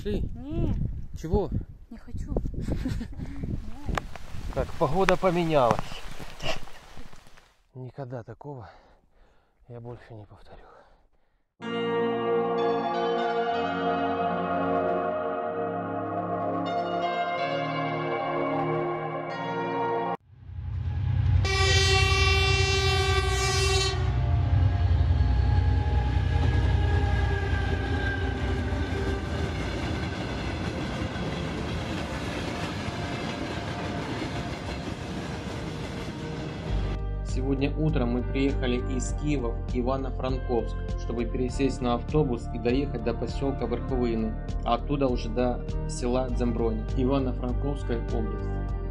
Пошли. Не. Чего? Не хочу. Так, погода поменялась. Никогда такого я больше не повторю. Сегодня утром мы приехали из Киева в Ивано-Франковск, чтобы пересесть на автобус и доехать до поселка Верховины, а оттуда уже до села Дземброні, Ивано-Франковская область.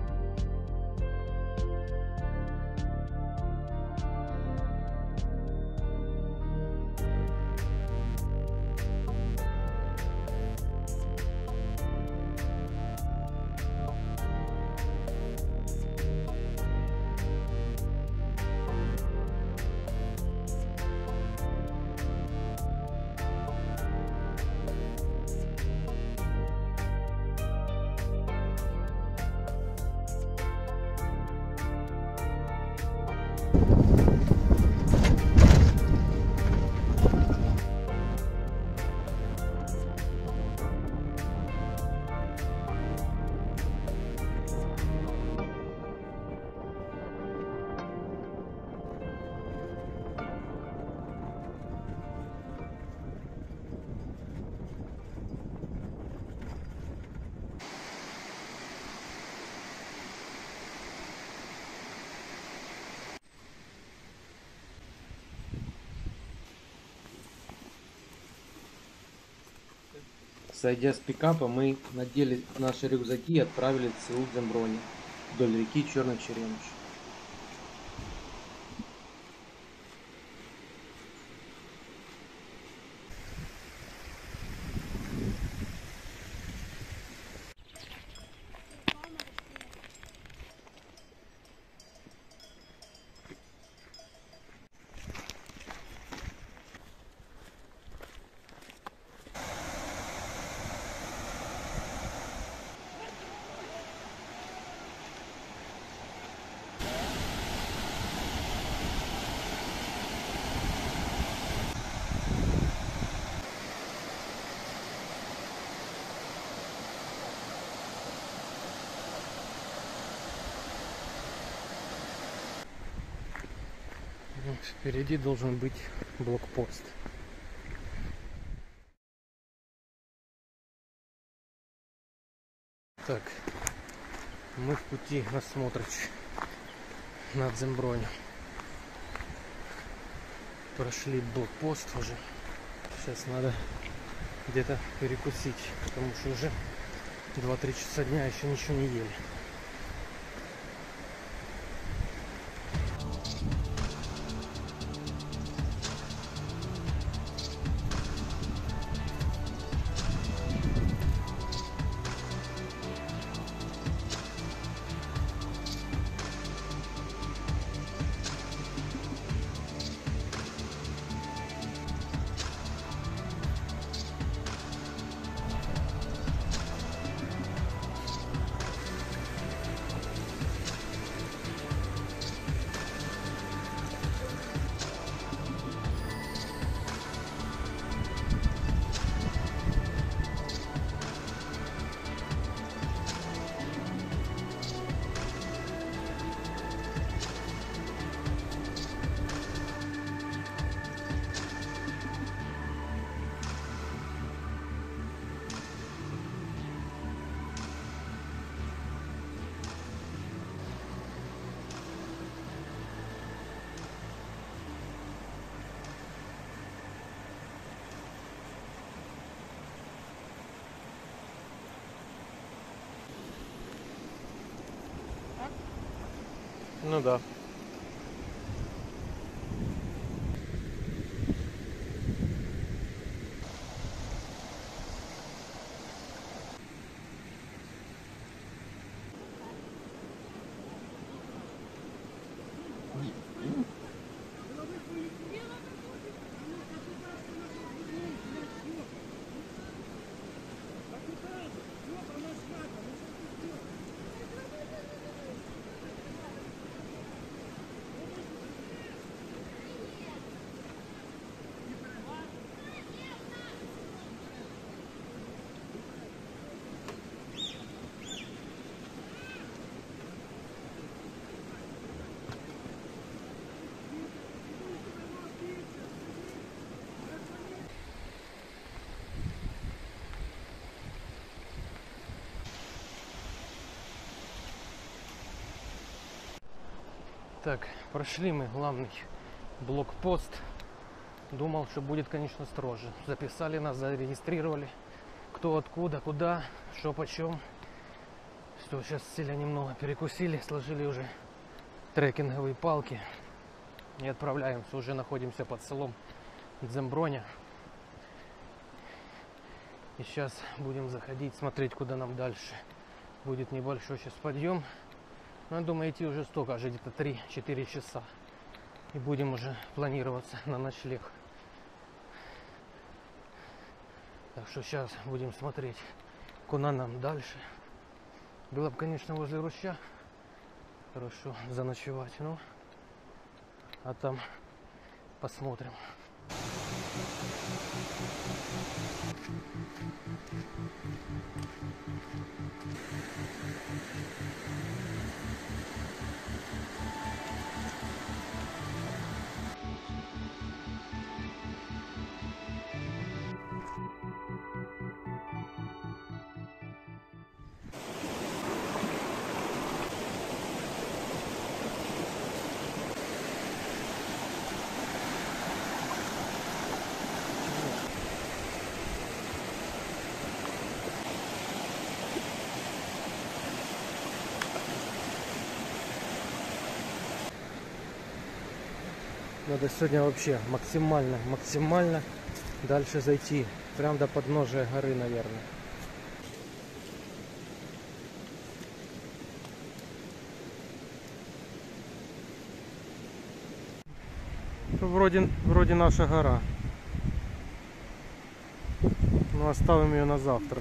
Сойдя с пикапа, мы надели наши рюкзаки и отправились в село Дземброні вдоль реки Черный Черемуш. Впереди должен быть блокпост. Так, мы в пути на Смотрич, на Дземброні. Прошли блокпост уже. Сейчас надо где-то перекусить, потому что уже 2-3 часа дня еще ничего не ели. Ну да. Так, прошли мы главный блокпост. Думал, что будет, конечно, строже. Записали нас, зарегистрировали. Кто, откуда, куда, что, почем. Что, сейчас сели немного, перекусили, сложили уже трекинговые палки. И отправляемся. Уже находимся под селом Дземброня. И сейчас будем заходить, смотреть, куда нам дальше. Будет небольшой сейчас подъем. Но я думаю, идти уже столько, аж где-то 3-4 часа. И будем уже планироваться на ночлег. Так что сейчас будем смотреть, куда нам дальше. Было бы, конечно, возле ручья хорошо заночевать, ну, а там посмотрим. Надо сегодня вообще максимально дальше зайти. Прям до подножия горы, наверное. Вроде наша гора. Но оставим ее на завтра.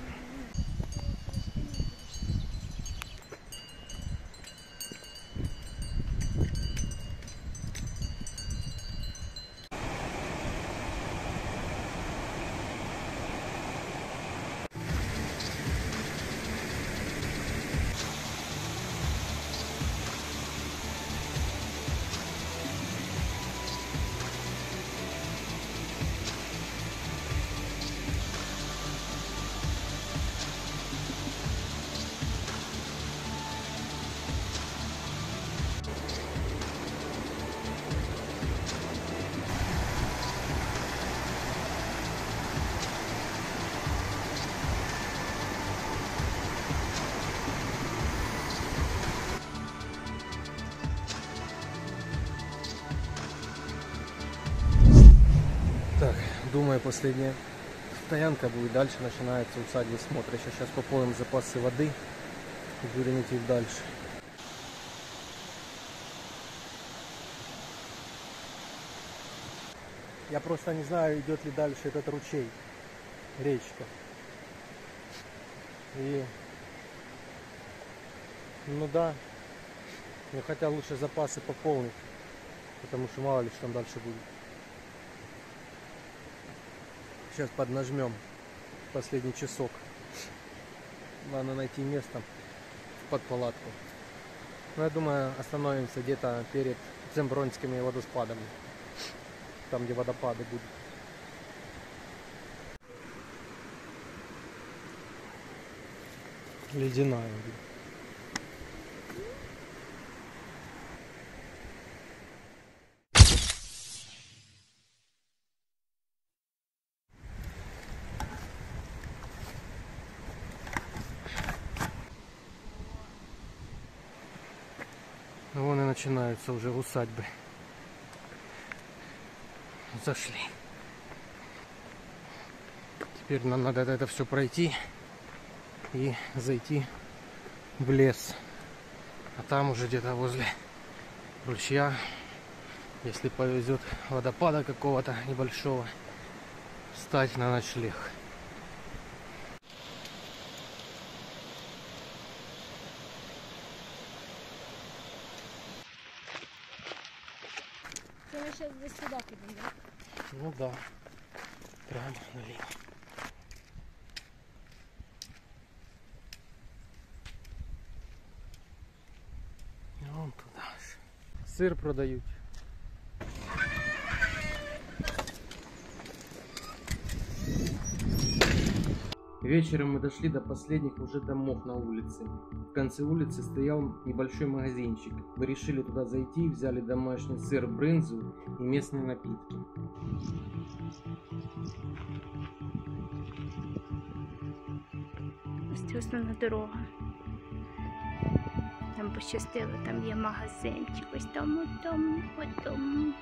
Так, думаю, последняя стоянка будет. Дальше начинается усадьба смотрища. Сейчас пополним запасы воды и будем идти дальше. Я просто не знаю, идет ли дальше этот ручей, речка. И ну да, но хотя лучше запасы пополнить, потому что мало ли что там дальше будет. Сейчас поднажмем последний часок. Надо найти место под палатку. Но я думаю, остановимся где-то перед Дзембронскими водоспадами. Там, где водопады будут. Ледяная. Вон и начинаются уже усадьбы. Зашли. Теперь нам надо это все пройти и зайти в лес. А там уже где-то возле ручья, если повезет, водопада какого-то небольшого, встать на ночлег. Мы сейчас до сюда пойдем, да? Ну да, прямо налево. Вон туда же. Сыр продают. Вечером мы дошли до последних уже домов на улице. В конце улицы стоял небольшой магазинчик. Мы решили туда зайти, взяли домашний сыр, брынзу и местные напитки. Ось основна дорога. Там пощастило, там є магазинчик. Ось там, от там.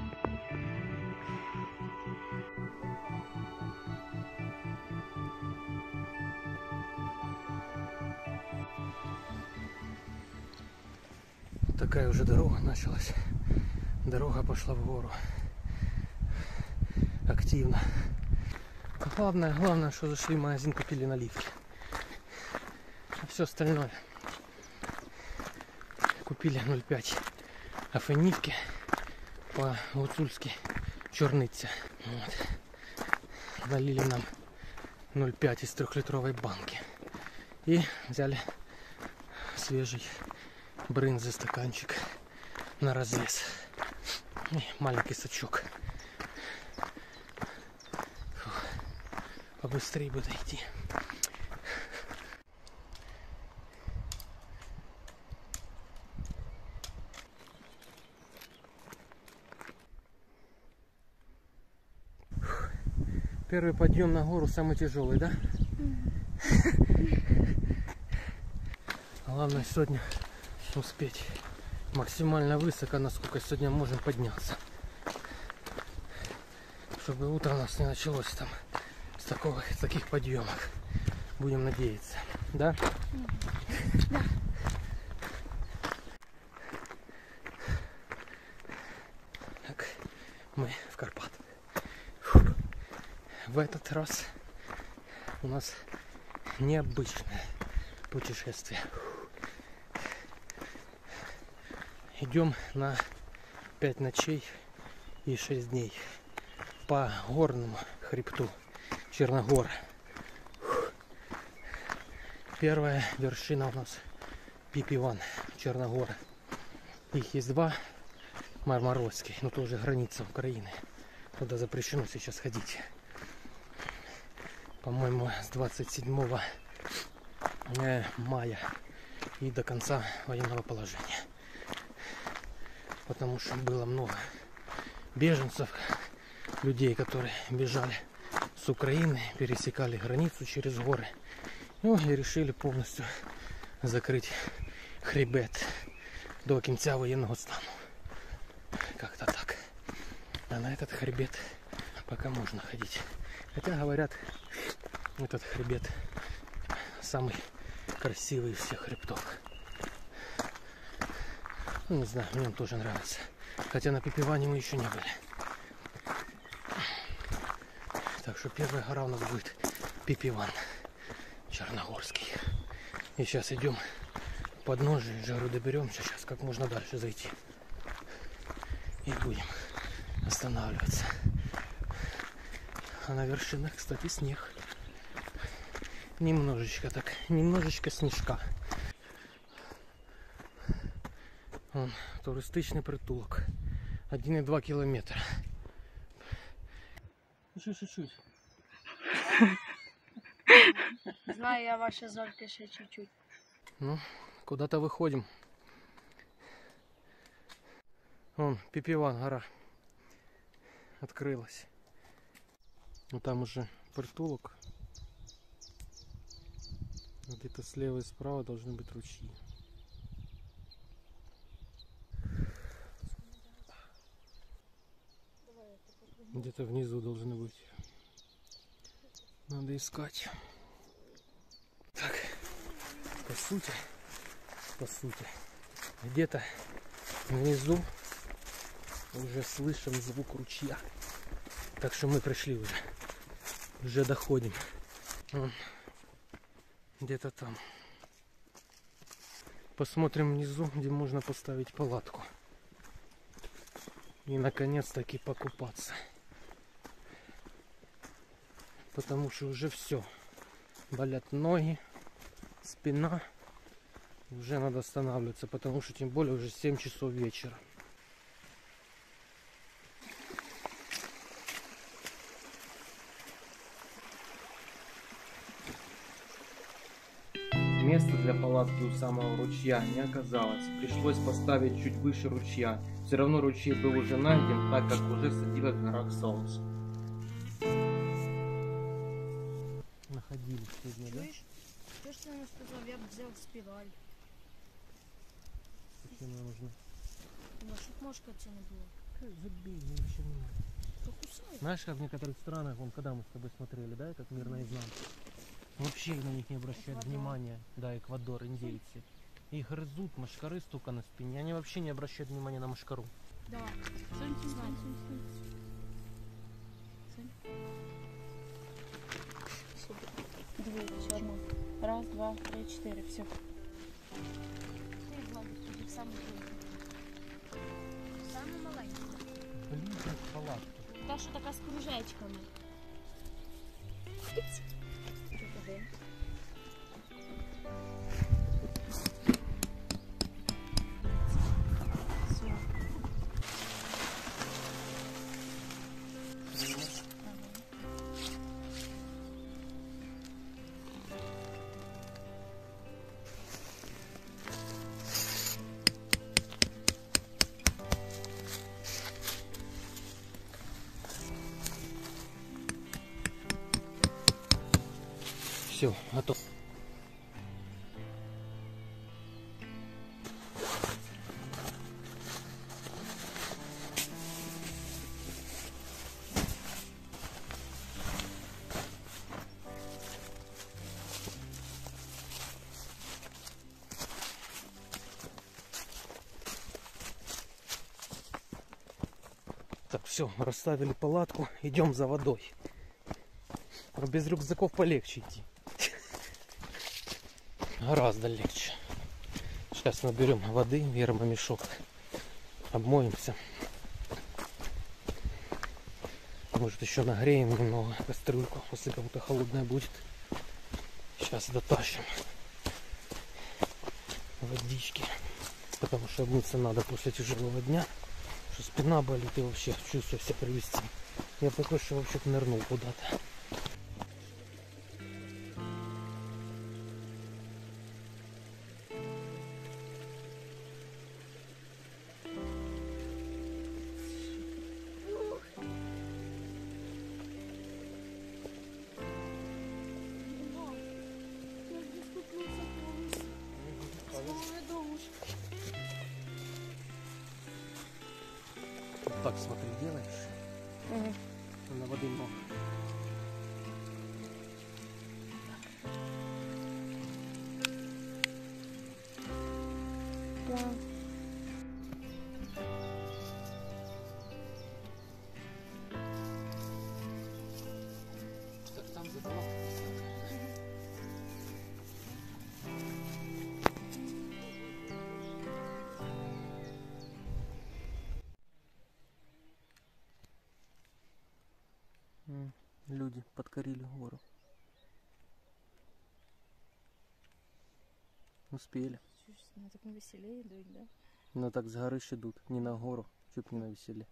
Такая уже дорога началась. Дорога пошла в гору. Активно. Главное, что зашли в магазин, купили наливки. А все остальное. Купили 0,5 афенівки по-гуцульски чорниця. Вот. Налили нам 0,5 из 3-литровой банки. И взяли свежий брынзы стаканчик на развес. И маленький сачок. Фух. Побыстрее бы дойти. Первый подъем на гору самый тяжелый, да? Главное сегодня успеть максимально высоко, насколько сегодня можем подняться. Чтобы утро у нас не началось там с таких подъемов. Будем надеяться. Да? Да. Так, мы в Карпат. В этот раз у нас необычное путешествие. Идем на 5 ночей и 6 дней по горному хребту Черногор. Первая вершина у нас Пипиван, Черногора. Их есть два. Мармарольский, но тоже граница Украины. Туда запрещено сейчас ходить. По-моему, с 27 мая и до конца военного положения. Потому что было много беженцев, людей, которые бежали с Украины, пересекали границу через горы. Ну и решили полностью закрыть хребет до кінця военного стану. Как-то так. А на этот хребет пока можно ходить. Хотя говорят, этот хребет самый красивый из всех хребтов. Ну, не знаю, мне он тоже нравится. Хотя на Пипиване мы еще не были. Так что первая гора у нас будет Пипиван, Черногорский. И сейчас идем к подножию, жару доберемся, сейчас как можно дальше зайти. И будем останавливаться. А на вершинах, кстати, снег. Немножечко снежка. Вон, туристичний притулок. 1,2 кілометра. Еще чуть-чуть. Знаю я ваши зорки ще чуть-чуть. Ну, куда-то выходим. Вон, Пипиван, гора. Открылась. Ну там уже притулок. Где-то слева и справа должны быть ручьи. Где-то внизу должны быть. Надо искать. Так, по сути, где-то внизу уже слышим звук ручья. Так что мы пришли уже доходим. Вон, где-то там. Посмотрим внизу, где можно поставить палатку. И наконец-таки покупаться. Потому что уже все. Болят ноги, спина. Уже надо останавливаться, потому что тем более уже 7 часов вечера. Места для палатки у самого ручья не оказалось. Пришлось поставить чуть выше ручья. Все равно ручей был уже найден, так как уже садилось в горах солнце. Находились сегодня, да? Чуєш? Що ж ти не сказав, я б взяв спіраль. Зачем она нужна? Ну, щоб мошка це не було. Забей, ничего не надо. Покусай. Знаешь, как в некоторых странах, вон, когда мы с тобой смотрели, да, как мир наизнанку, вообще на них не обращают Эквадор. внимания. Да, Эквадор, индейцы. Их грызут, мошкары столько на спине. Они вообще не обращают внимания на мошкару. Да. Сонь, Дві, ще одну. Раз, два, три, чотири, все. Ти, Владик, тоді саме саме маленький. Блин, как палатка. Та, що така з кружечками. Тут один. Все. Все, готов. Так, все, расставили палатку, идем за водой. А без рюкзаков полегче идти. Гораздо легче. Сейчас наберем воды, вермомешок, обмоемся. Может, еще нагреем немного кастрюльку, если кому-то холодная будет. Сейчас дотащим водички, потому что обмыться надо после тяжелого дня, что спина болит и вообще чувствую себя привести. Я пока что вообще-то нырнул куда-то. Так, смотри, делаешь. На воды много. Да. Так, там забрал. Люди подкорили гору. Успели. Ну так на веселее идут, да? Но так с горы ж идут, не на гору, чуть не на веселье.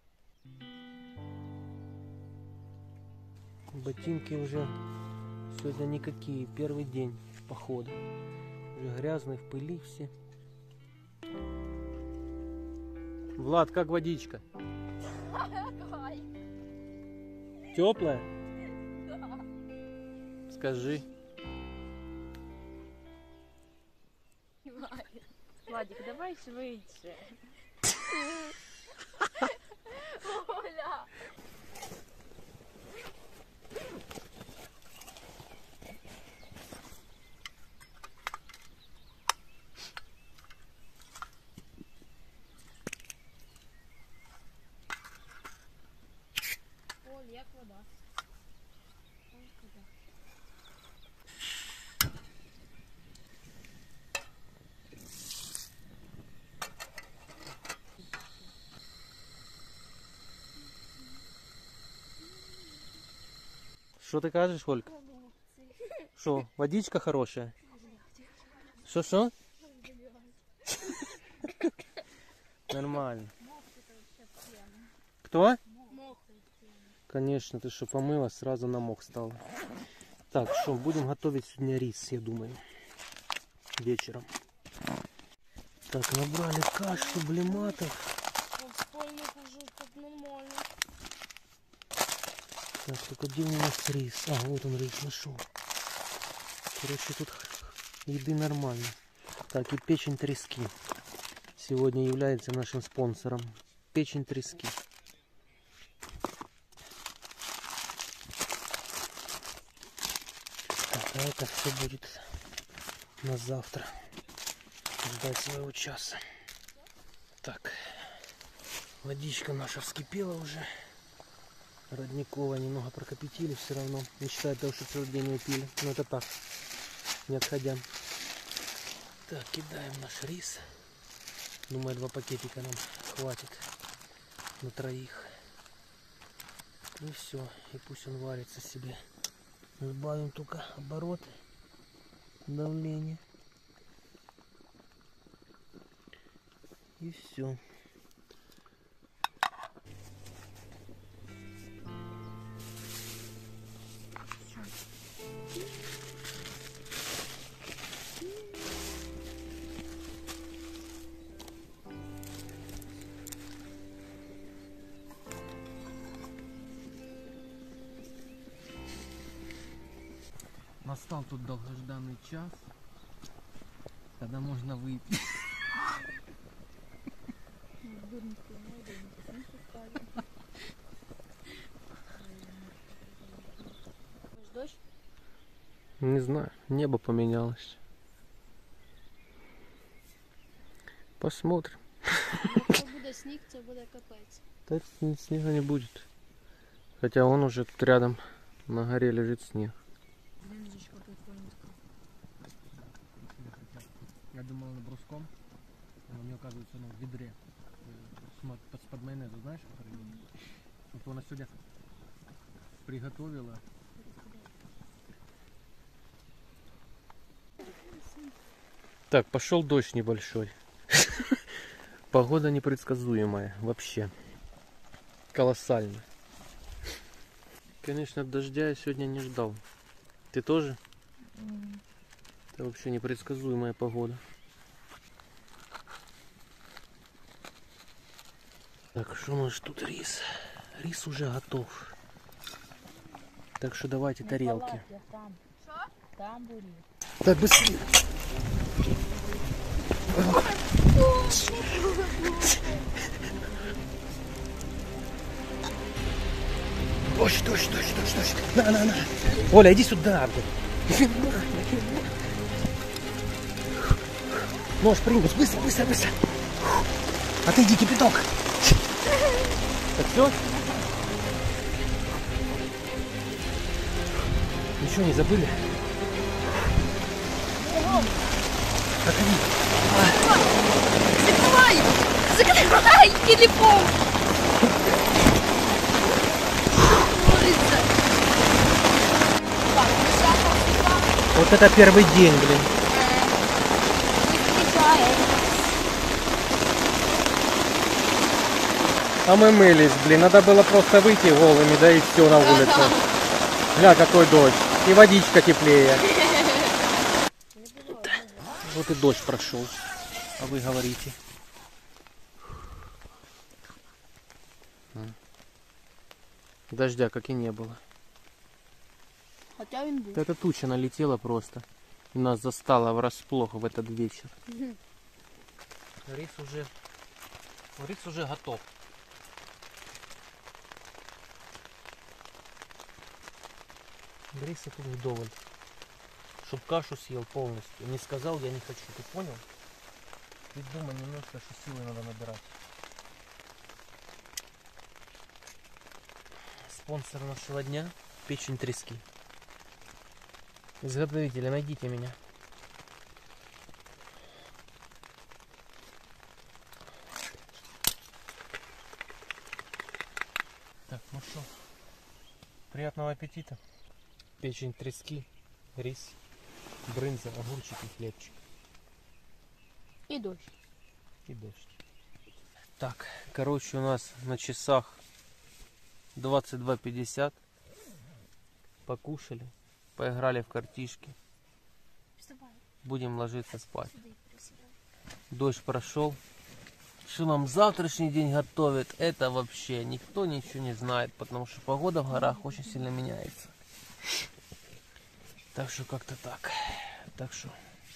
Ботинки уже сегодня никакие, первый день похода. Уже грязные, в пыли все. Влад, как водичка? Теплая? Скажи. Владик, давай швидше. Оля! Оль, як вода? Что ты кажешь, Ольга? Что, водичка хорошая? Что? Нормально. Кто? Конечно, ты что, помыла, сразу намок стал. Так, что, будем готовить сегодня рис, я думаю. вечером. Так, набрали кашу, блематов. Спальник уже так нормально. Так, только где у нас рис? А, вот он рис нашел. Короче, тут еды нормально. Так, и печень трески. Сегодня является нашим спонсором. Печень трески. Так, а это все будет на завтра. Ждать своего часа. Так, водичка наша вскипела уже. Родниковая, немного прокипятили все равно. Не считая того, что целый день ее пили. Но это так, не отходя. Так, кидаем наш рис. Думаю, 2 пакетика нам хватит на 3. И все, и пусть он варится себе. Сбавим только обороты, давление. И все. Настал тут долгожданный час, когда можно выпить. Дождь? Не знаю, небо поменялось. Посмотрим. Якщо буде сніг, це буде капець. Да снега не будет. Хотя он уже тут рядом на горе лежит снег. Я думал на бруском, а мне оказывается в ведре. Под майонезу, знаешь, который вот она сегодня приготовила. Так, пошел дождь небольшой. Погода непредсказуемая вообще. Колоссально. Конечно, дождя я сегодня не ждал. Ты тоже? Это вообще непредсказуемая погода. Так, что у нас тут рис? Рис уже готов. Так что давайте тарелки. Там бурі. Так, быстрее. Дождь, дождь, дождь, дождь, дождь. На. Оля, иди сюда. Нож, Прингус, быстро, быстро, быстро. Отойди, кипяток. Так, все? Ничего не забыли? Проходи. Закривай телефон! Вот это первый день, блин. А мы мылись, блин. Надо было просто выйти голыми, да и все на улице. Гля, какой дождь. И водичка теплее. Вот и дождь прошел. А вы говорите. Дождя как и не было. Хотя він був. Эта туча налетела просто. И нас застала врасплох в этот вечер. Рис уже готов. Риса тут вдоволь. Чтоб кашу съел полностью. Не сказал, я не хочу. Ты понял? Ты дома немножко, что силы надо набирать. Спонсор нашего дня — печень трески. Изготовители, найдите меня. Так, ну что, приятного аппетита. Печень трески, рис, брынза, огурчик и хлебчик. І дощ. И дождь. Так, короче, у нас на часах 22:50. Покушали, поиграли в картишки. Вставай. будем ложиться спать. Дождь прошел. Что нам завтрашний день готовит, это вообще никто ничего не знает, потому что погода в горах очень сильно меняется. Так что как-то так. Так что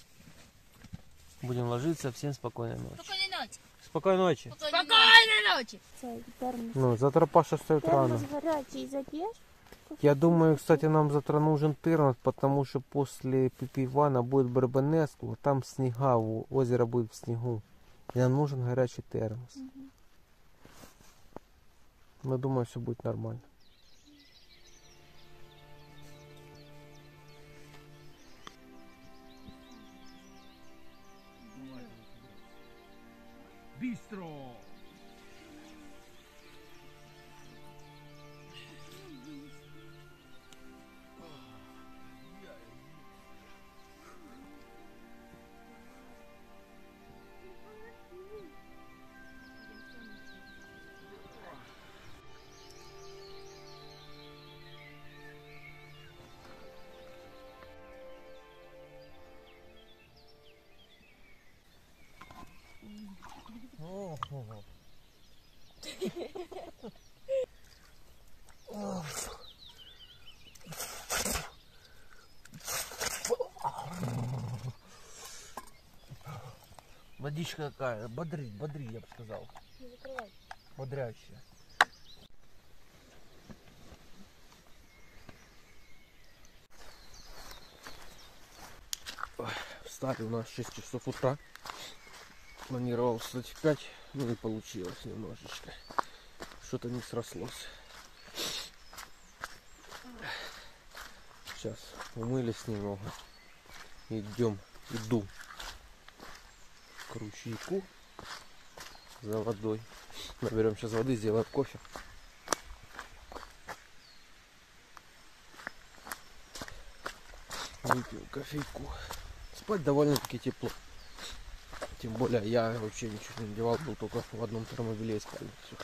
будем ложиться. Всем спокойной ночи. Спокойной ночи. Спокойной ночи. Спокойной ночи. Ну, завтра Паша встает рано. Горячий запьешь? Я думаю, кстати, нам завтра нужен термос, потому что после Пипивана будет Барбанеску, там снега, озеро будет в снегу. И нам нужен горячий термос. Но думаю, все будет нормально. Бистро! Водичка какая, бодрит, я бы сказал. Не закрывай. Бодрящая. Встали у нас 6 часов утра. Планировал встать в 5, ну и получилось немножечко. Что-то не срослось. Сейчас умылись немного. Иду к ручейку за водой. Наберем сейчас воды, сделаем кофе. Выпьем кофейку. Спать довольно-таки тепло. Тем более я вообще ничего не надевал, был только в одном термобелье и спальник. Все.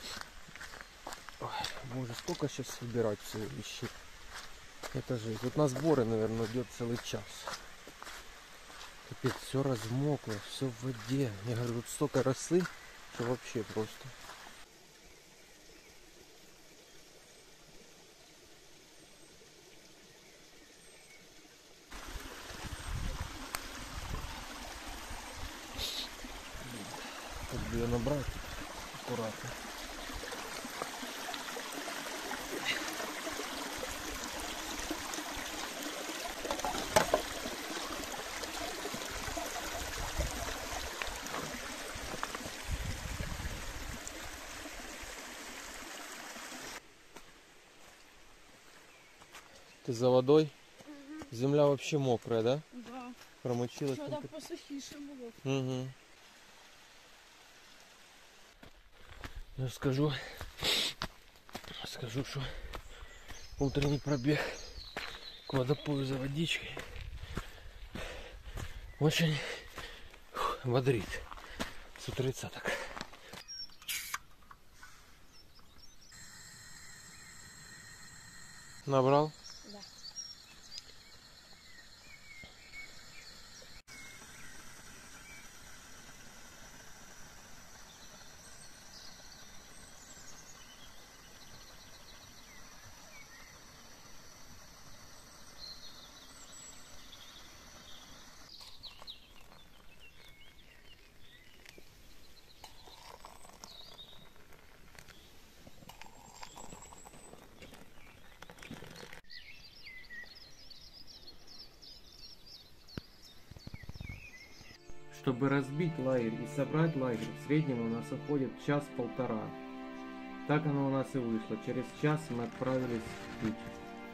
Боже, сколько сейчас собирать все вещи. Это же тут на сборы, наверное, идет целый час. Капец, все размокло, все в воде. Я говорю, тут столько росы, что вообще просто. Как бы ее набрать аккуратно. Ты за водой? Угу. Земля вообще мокрая, да? Да. Промочилась. Что-то посухише было. Угу. Я скажу, что утренний пробег к водопою за водичкой очень бодрит с утреца так. Набрал? Да. Чтобы разбить лагерь и собрать лагерь, в среднем у нас уходит час-полтора. Так оно у нас и вышло. Через час мы отправились в путь.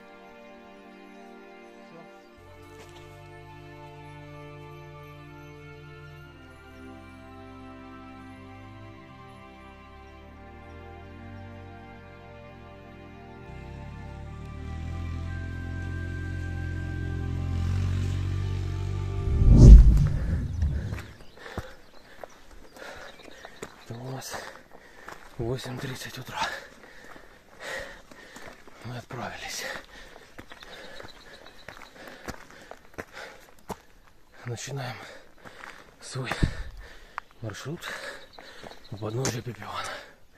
У нас 8:30 утра. Мы отправились. начинаем свой маршрут у подножия Пипивана.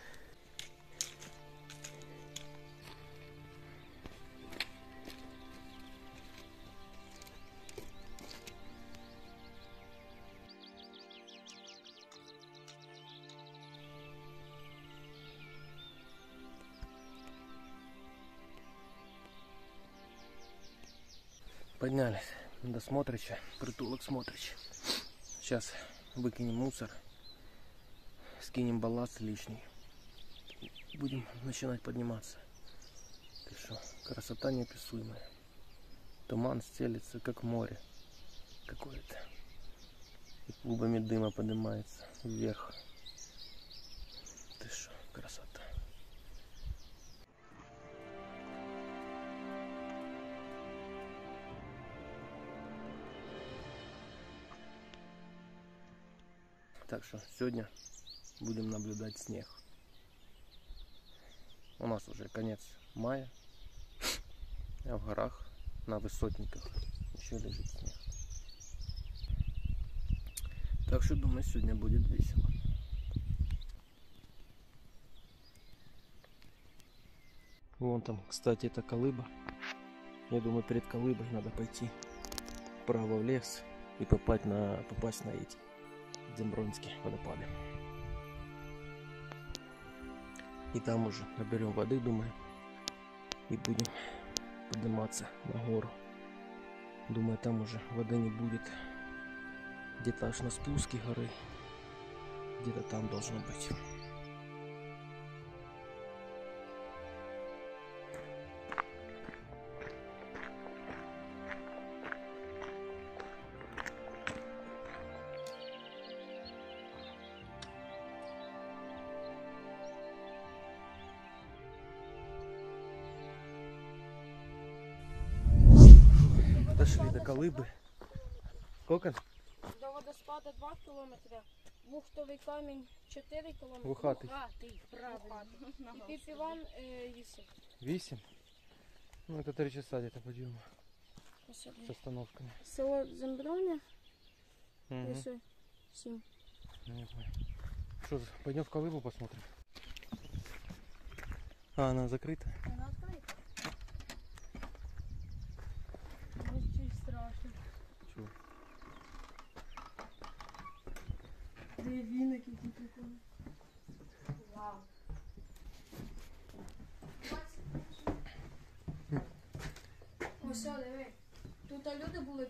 Поднялись до Смотрича, притулок Смотрич. Сейчас выкинем мусор, скинем балласт лишний. Будем начинать подниматься. Ты что, красота неописуемая. Туман стелится, как море какое-то. И клубами дыма поднимается вверх. Ты что, красота. Так что сегодня будем наблюдать снег. У нас уже конец мая, а в горах на высотниках еще лежит снег. Так что думаю, сегодня будет весело. Вон там, кстати, это колыба. Я думаю, перед колыбой надо пойти вправо в лес и попасть на эти Дзембронские водопады. И там уже наберем воды, думаю, и будем подниматься на гору. Думаю, там уже воды не будет. Где-то аж на спуске горы. Где-то там должно быть. Дошли до колыбы. Сколько? До водоспада 2 кілометри, Бухтовий камінь 4 кілометри. Вухатий. Правильно. І Піпіван 8. 8? Ну это 3 часа где-то подъема с остановками. Село Дземброня, Угу. 7. Что, пойдем в колыбу посмотрим? А, она закрыта? Вона відкрита. Очень страшно. Чего? Де віник, які прикольні. Вау. Ось, диви. Тут люди були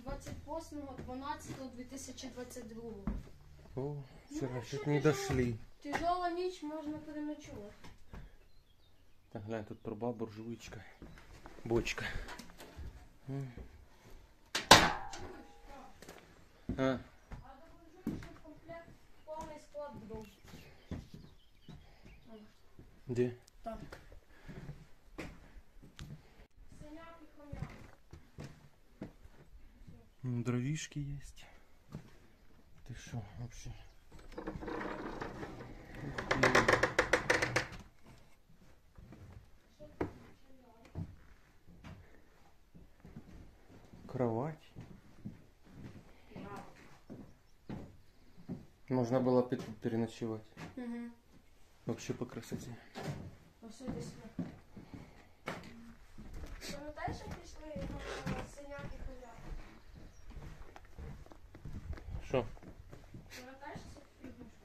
28.12.2022. О, вчера чуть не дошли. Тяжела ніч, можна переночувати. Так, глянь, тут труба, буржуйчика, бочка. А, А до буржуйки комплект повний склад дров. где? Там. Синяк і хомяк. Дровишки есть. Ты шо вообще? Ух ты. Кровать. Можно было бы тут переночевать. Угу. Вообще по красоте. Ось іди сюди. Пам'ятаєш, як пішли на синяк і хомяк? Что? Пам'ятаєш цю фігушку?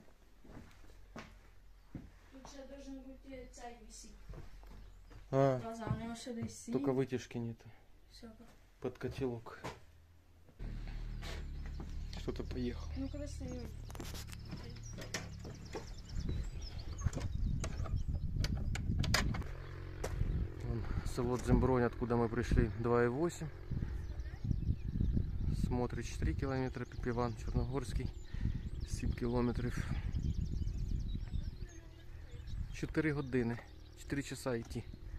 Тут ще должен бути цей висіть. А, Глаза, у нього ще десь синій. только вытяжки нету. Все. Под котелок. Кто-то поехал. Ну красиво. Вон село Дзембронь, откуда мы пришли, 2,8. Смотрич 3 километра, Пипиван, Черногорский 7 километрів. 4 години, 4 часа йти.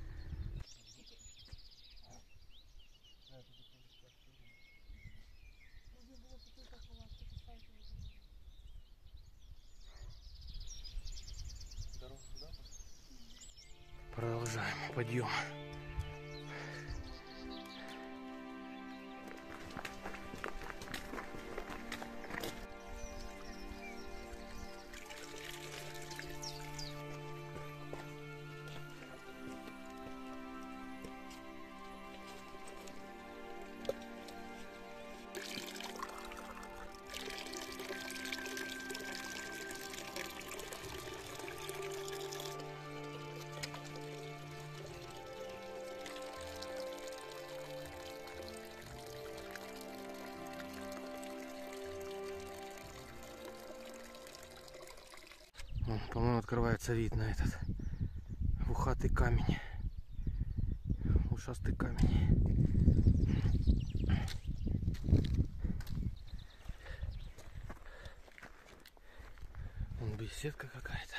Продолжаем подъем. Вон, по-моему, открывается вид на этот ухатый камень. Ушастый камень. Вон беседка какая-то.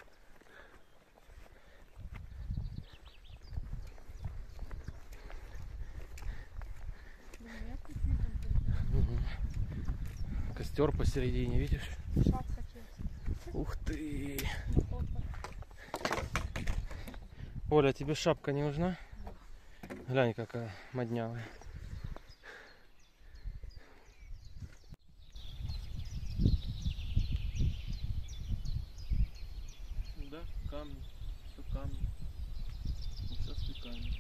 Костер посередине, видишь? Шапка честно. Ух ты! Оля, тебе шапка не нужна? Глянь, какая моднявая. Да, камни, все камни. Ушастый камень.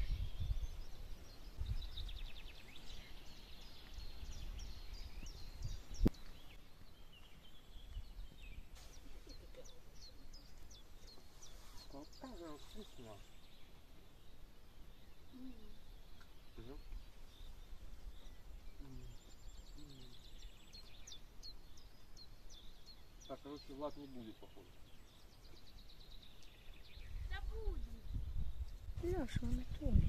Вкусно. Так, короче, Влад не будет, походу. Леша, он Анатолий.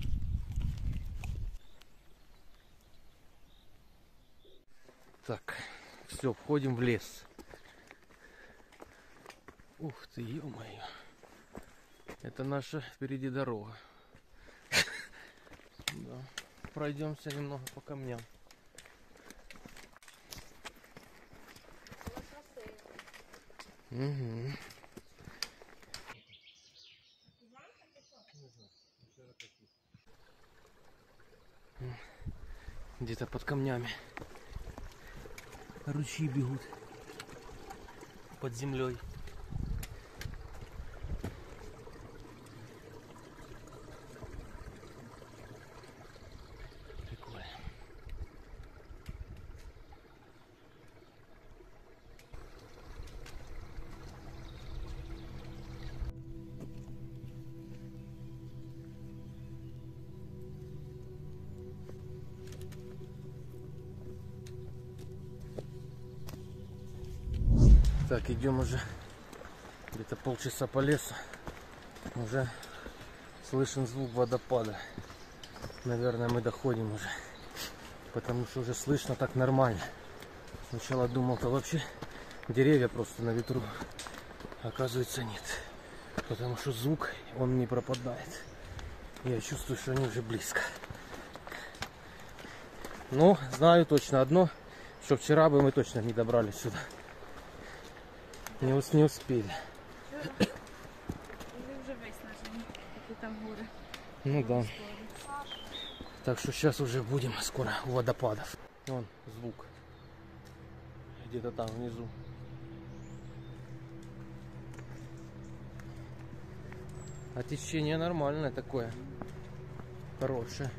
Так, все, входим в лес. Ух ты, ё-моё. Это наша впереди дорога. Да. Пройдемся немного по камням. Угу. Где-то под камнями ручьи бегут под землей. Прикольно. Так, идем уже где-то полчаса по лесу. Уже слышен звук водопада. Наверное, мы доходим уже. Потому что уже слышно так нормально. Сначала думал-то вообще деревья просто на ветру. Оказывается, нет. Потому что звук, он не пропадает. Я чувствую, что они уже близко. Но знаю точно одно, что вчера бы мы точно не добрались сюда. Не успели. Или уже выснажены, какие там горы. Ну да. Так что сейчас уже будем скоро у водопадов. Вон звук. Где-то там внизу. А течение нормальное такое. Хорошее.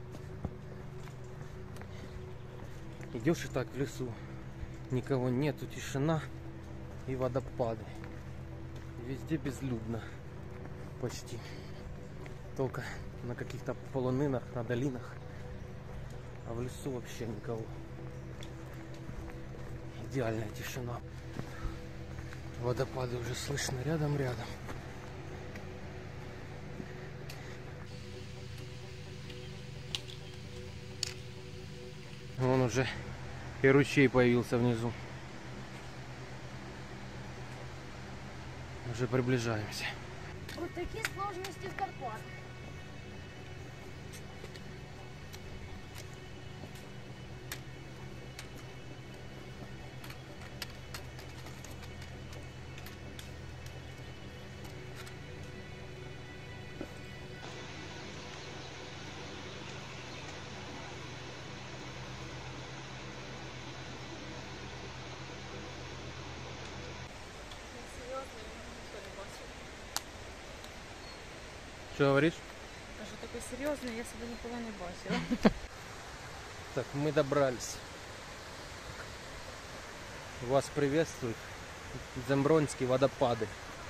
Идешь и так в лесу. Никого нету, тишина. И водопады. Везде безлюдно. Почти. Только на каких-то полонинах, на долинах. А в лесу вообще никого. Идеальная тишина. Водопады уже слышно рядом-рядом. Вон уже и ручей появился внизу. Уже приближаемся. Вот такие сложности в Карпатах. Что говоришь? Кажу, такой серьезный, я себе никогда не бачила. Так, мы добрались. Вас приветствуют Дзембронские водопады.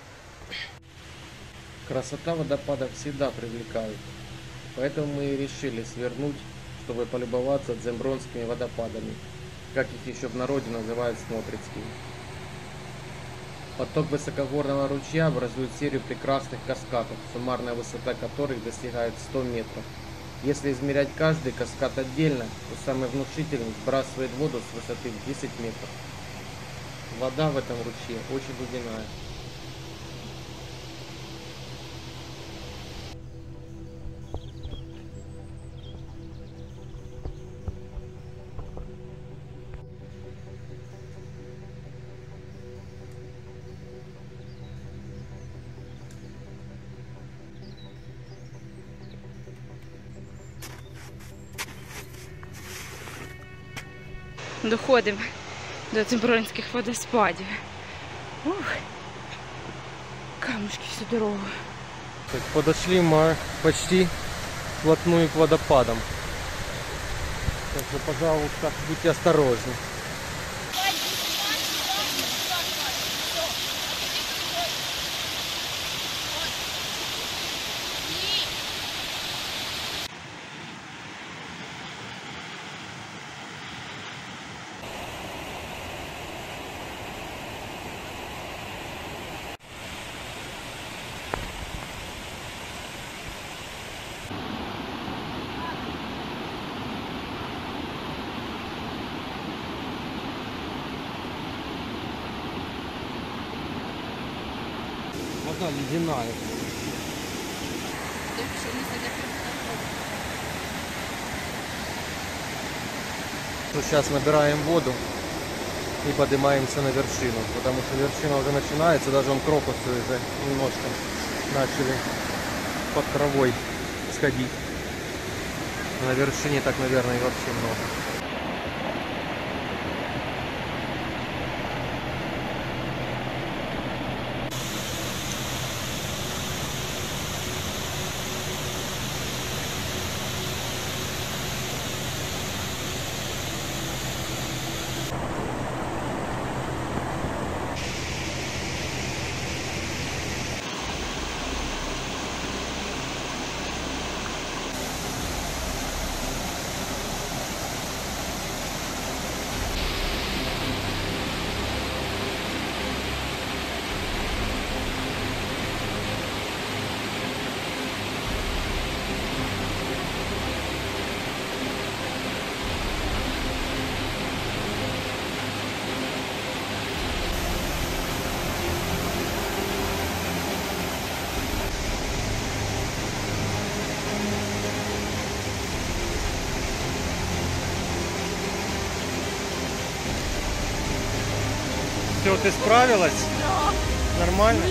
Красота водопада всегда привлекает. Поэтому мы и решили свернуть, чтобы полюбоваться Дзембронскими водопадами, как их еще в народе называют смотрицкими. Поток высокогорного ручья образует серию прекрасных каскадов, суммарная высота которых достигает 100 метров. Если измерять каждый каскад отдельно, то самый внушительный сбрасывает воду с высоты в 10 метров. Вода в этом ручье очень ледяная. Доходимо до Дзембронських водоспадів. Ух, камушки всю дорогу. Так, подошли мы почти вплотную к водопадам. Так что, пожалуйста, будьте осторожны. Вода ледяная. Сейчас набираем воду и поднимаемся на вершину, потому что вершина уже начинается, даже он крокусы уже немножко начали под травой сходить. На вершине так, наверное, и вообще много. Все, ты справилась? Да. Нормально?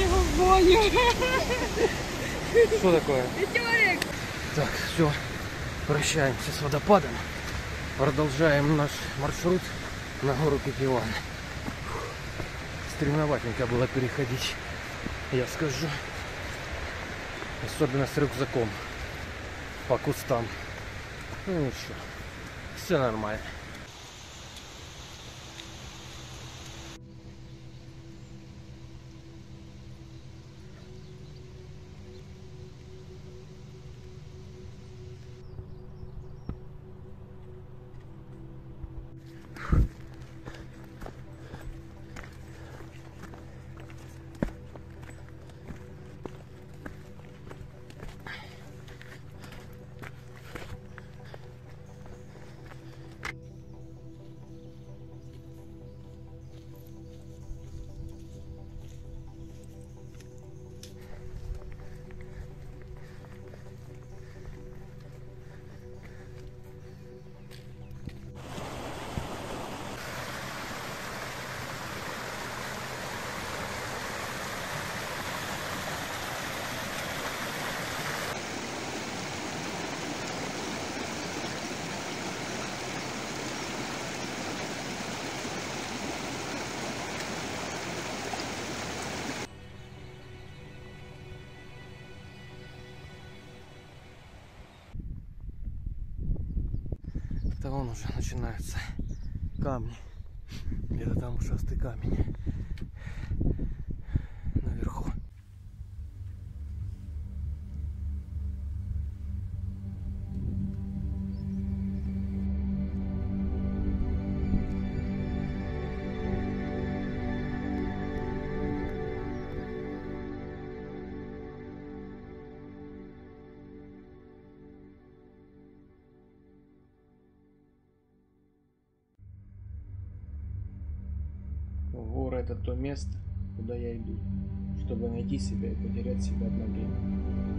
Что такое? Метеорик! Так, все, прощаемся с водопадом. Продолжаем наш маршрут на гору Пипиван. Стремноватенько было переходить, я скажу. Особенно с рюкзаком по кустам. Ну ничего, все нормально. Это вон уже начинаются камни. Где-то там ушастый камень наверху. это то место, куда я иду, чтобы найти себя и потерять себя одновременно.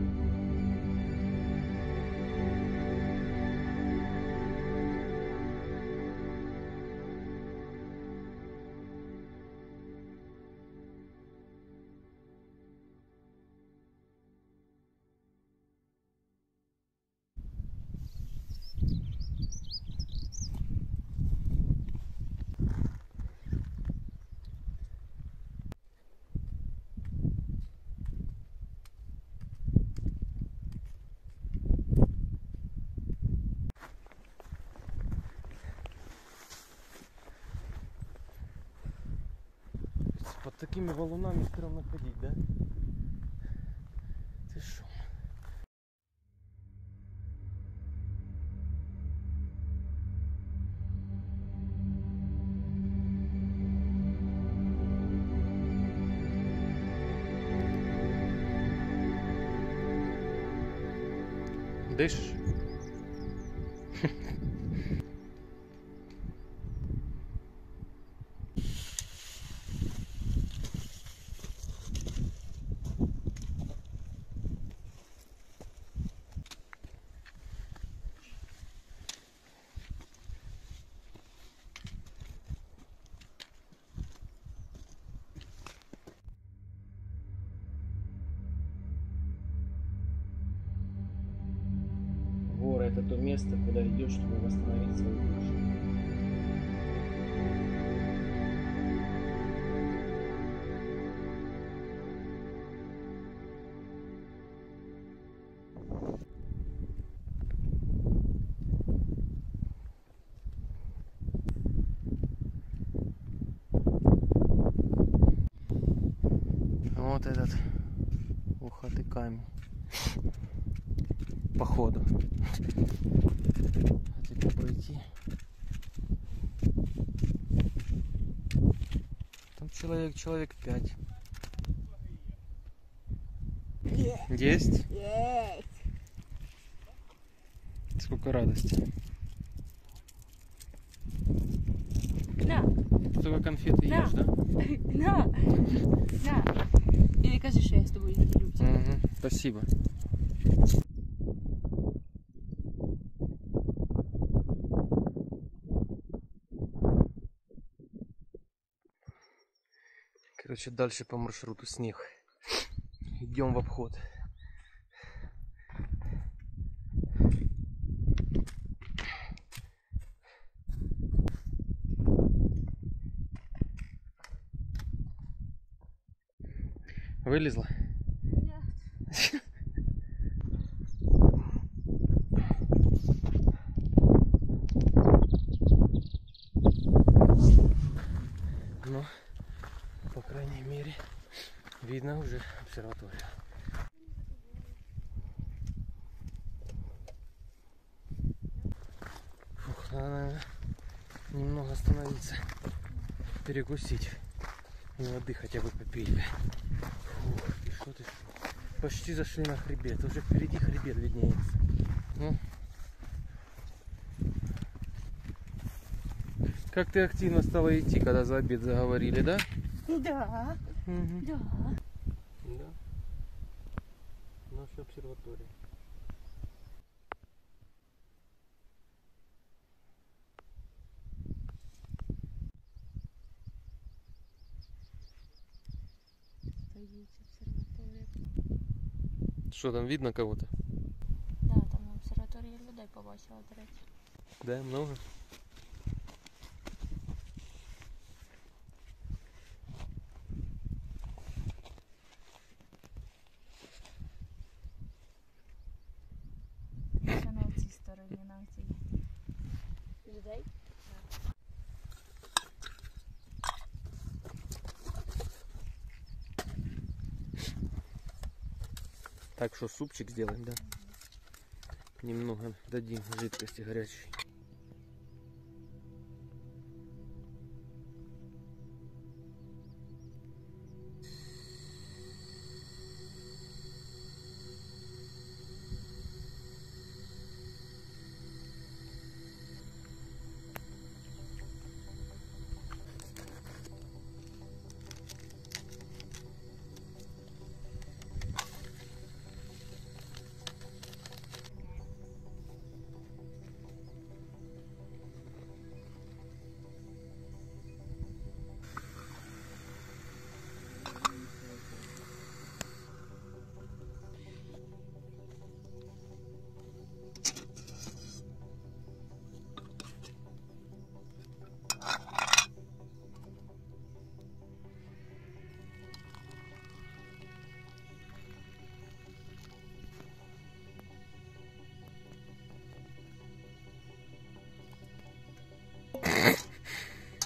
Под такими валунами стрёмно ходить, да? Ты шо? Дышишь? Горы — это то место, куда идешь, чтобы восстановить свою душу. Вот этот ухатый камень. Походу. Хотите пройти? Там человек 5. Есть? Есть. Сколько радости. На, Столько конфеты Да. ешь, да? на, на. Или кажи, що я з тобою не ділюся. Угу. Спасибо. Короче, дальше по маршруту снег. Идем в обход. Вылезла? Ну, по крайней мере, видно уже обсерваторию. Фух, надо, наверное, немного остановиться, перекусить и воды хотя бы попить. Фух, и что ты? Почти зашли на хребет, уже впереди хребет виднеется. Ну. Как ты активно стала идти, когда за обед заговорили, да? Да, Угу. да. Да. Наша обсерватория. Стоїть обсерваторія. Что там, видно кого-то? Да, там на обсерваторії людей побачила, до речі. Да, много. Ще на цій стороні, на цій. Людей? Так что супчик сделаем, да? Немного дадим жидкости горячей.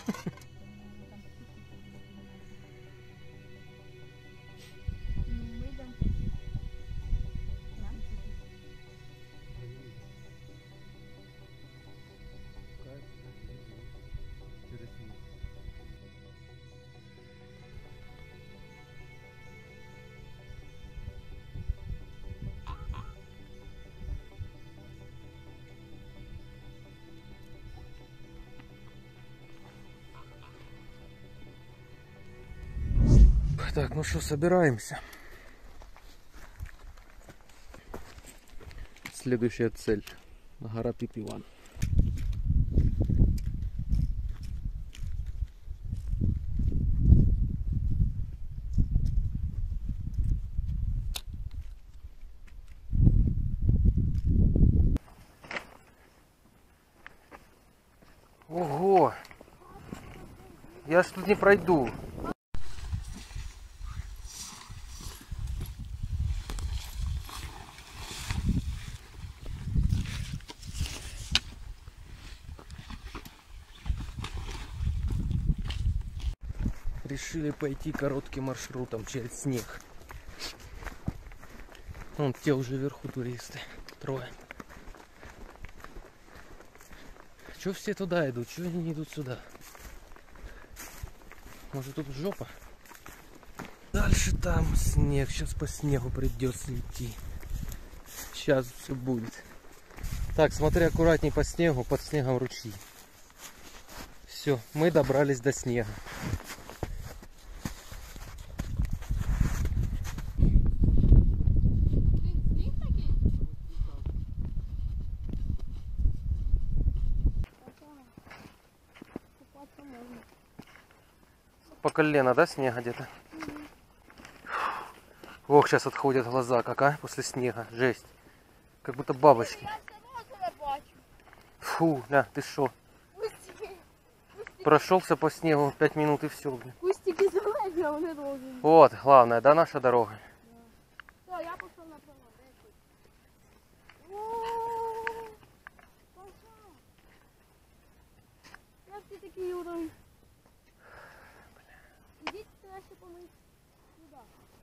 Так, ну что, собираемся. Следующая цель. Гора Пипиван. Ого! Я ж тут не пройду. Решили пойти коротким маршрутом через снег. Вон те уже вверху туристы. Трое. Чё все туда идут? Чё они не идут сюда? Может тут жопа? Дальше там снег. Сейчас по снегу придется идти. Сейчас все будет. Так, смотри аккуратней по снегу. Под снегом ручьи. Все, мы добрались до снега. По колено, да, снега где-то? Ох, сейчас отходят глаза, какая после снега. Жесть. Как будто бабочки. Фу, да, ты шо? Прошелся по снегу 5 минут и все. Кустики залазили, а он не должен. Вот, главное, да, наша дорога. Все, я пошел направо. Як ти такий уровень? Ідіть краще помить сюди.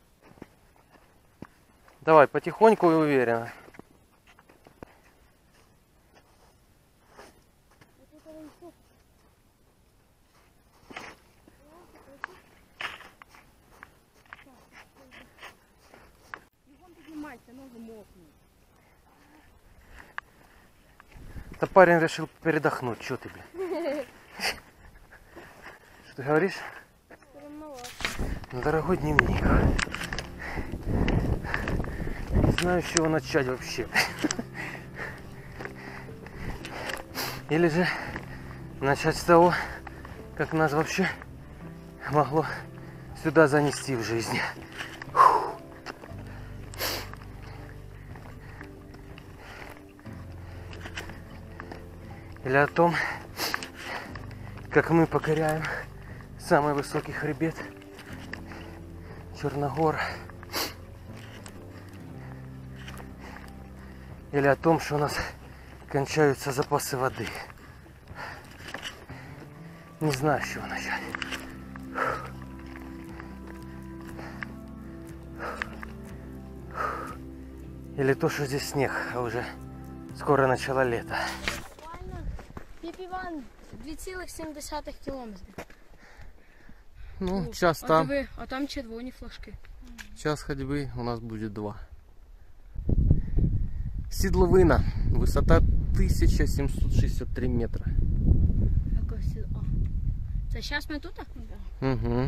Давай, потихоньку и уверенно. Ноги мокнут. Да парень решил передохнуть, что ты, блин? Что ты говоришь? Ну, дорогой дневник. Не знаю, с чего начать вообще. Или же начать с того, как нас вообще могло сюда занести в жизни. Или о том, как мы покоряем самый высокий хребет Черногор. Или о том, что у нас кончаются запасы воды. Не знаю, с чего начать. Или то, что здесь снег, а уже скоро начало лето. Піпіван 2,7 кілометрів. Ну, час там. А там червоні флажки. Час ходьбы у нас будет 2. Седловина. Высота 1763 метра. Це зараз ми тут? Угу.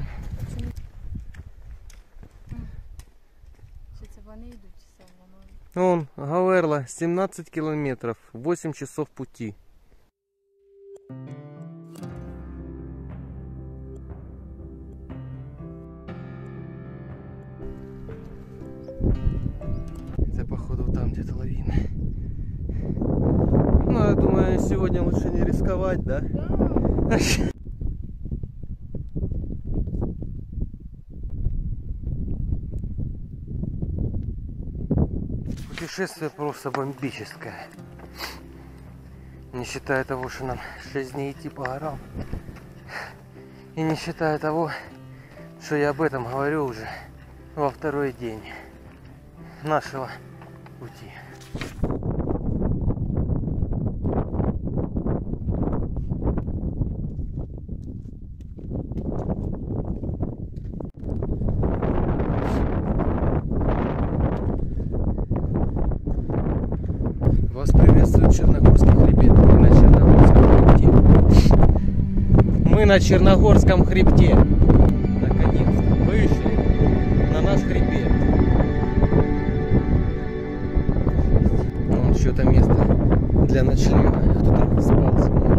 Чи це вони йдуть? Вон, Гаверла, 17 километров, 8 часов пути. Это походу там где-то лавина. Ну, я думаю, сегодня лучше не рисковать, да? Да. Путешествие просто бомбическое. Не считая того, что нам 6 дней идти по горам. И не считая того, что я об этом говорю уже во второй день нашего пути. Вас приветствует Черногорский хребет. Мы на Черногорском хребте. Мы на Черногорском хребте. Наконец-то вышли на наш хребет. Вон что-то место для ночлега. Кто-то спал со мной.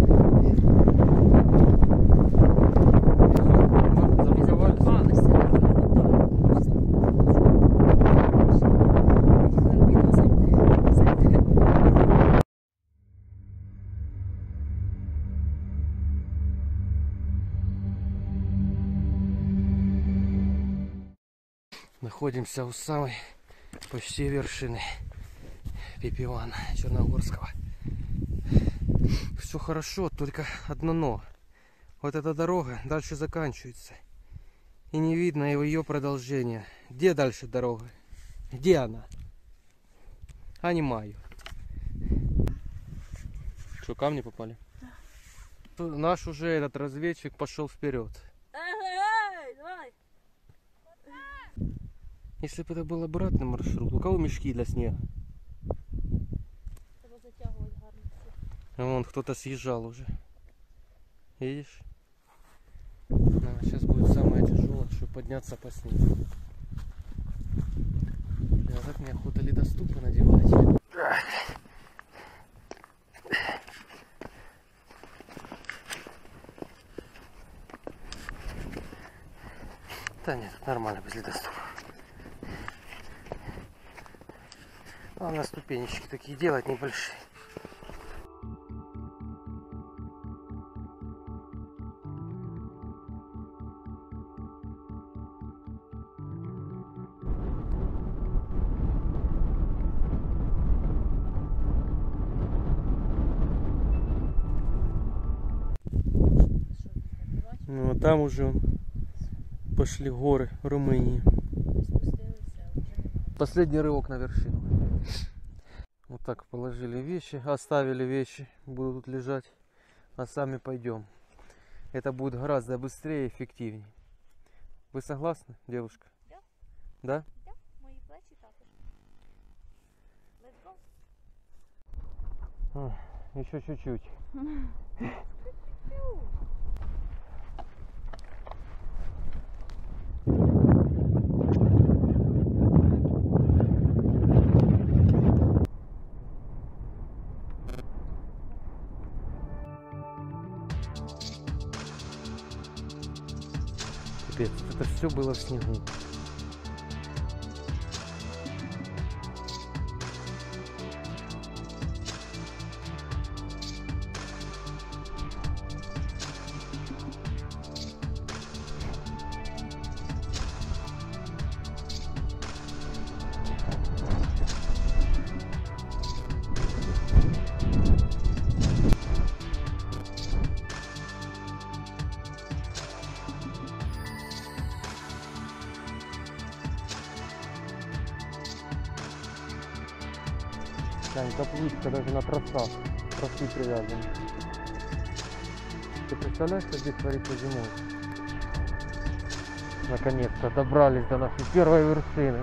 Находимся у самой почти вершины Пипивана Черногорского. Все хорошо, только одно но. Вот эта дорога дальше заканчивается. И не видно ее продолжения. Где дальше дорога? Где она? Анимаю. Что, камни попали? Наш уже этот разведчик пошел вперед. Если бы это был обратный маршрут, у кого мешки для снега? А вон кто-то съезжал уже. Видишь? Сейчас будет самое тяжелое, чтобы подняться по снегу. Да, так мне охота ледоступы надевать. Да нет, нормально без ледоступа. Главное ступенечки такие делать небольшие. Ну а там уже пошли горы в Румынии. Последний рывок на вершину. Вот так положили вещи, оставили вещи, будут тут лежать, а сами пойдем. Это будет гораздо быстрее и эффективнее. Вы согласны, девушка? Да. Да? Да, мои плечи також. Let's go. Еще чуть-чуть. Капец, это все было в снегу. Там табличка даже на тросах, тросы привязаны. Ты представляешь, что здесь творится зимой? Наконец-то добрались до нашей первой вершины.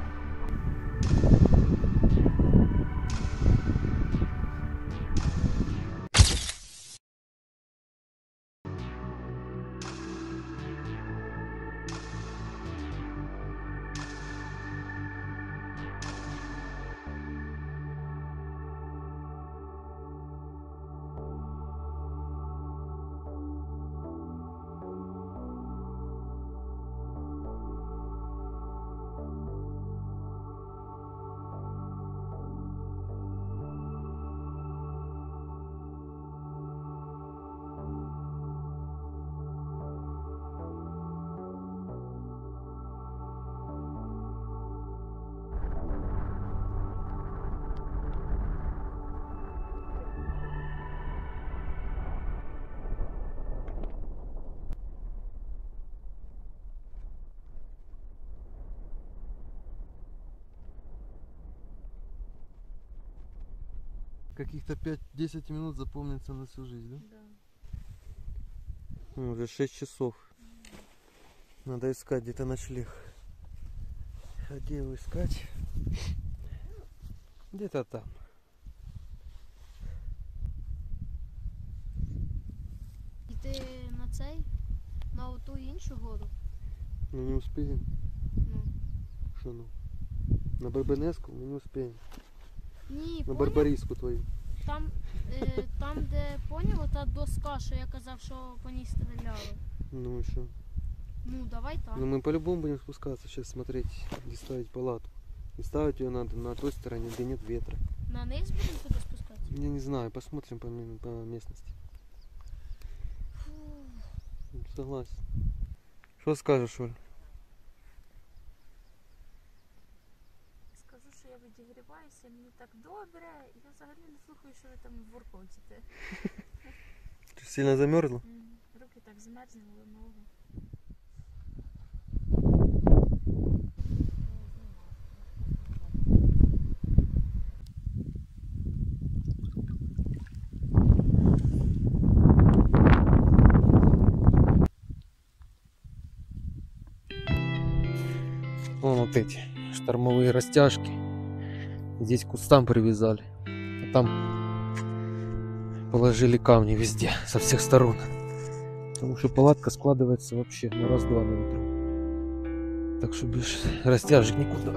каких-то 5-10 минут запомнится на всю жизнь, да? Да. Уже 6 часов. Надо искать где-то ночлег. А где его искать? Где-то там. Йти на цей, на ту іншу гору. Ну не успеем. Ну. Что ну? На Барбенеску мы не успеем. Ні, На поняв? Барбариску твою. Там, де поняв, та доска, що я казав, що по ній стріляли. Ну и что? Ну, давай Ну там. мы по-любому будем спускаться сейчас, смотреть, где ставить палатку. И ставить ее надо на той стороне, где нет ветра. На низ будемо туди спускатися? Я не знаю, посмотрим по местности. Согласен. Что скажешь, Оль? Скажу, що я відігріваюся, мені так добре. Я взагалі не слухаю, що ви там воркочете. Ты сильно замерзла? Руки так змерзнули, ноги. Вон вот эти штормовые растяжки. Здесь к кустам привязали. А там положили камни везде, со всех сторон. Потому что палатка складывается вообще на раз-два на ветру. Так что без растяжек никуда.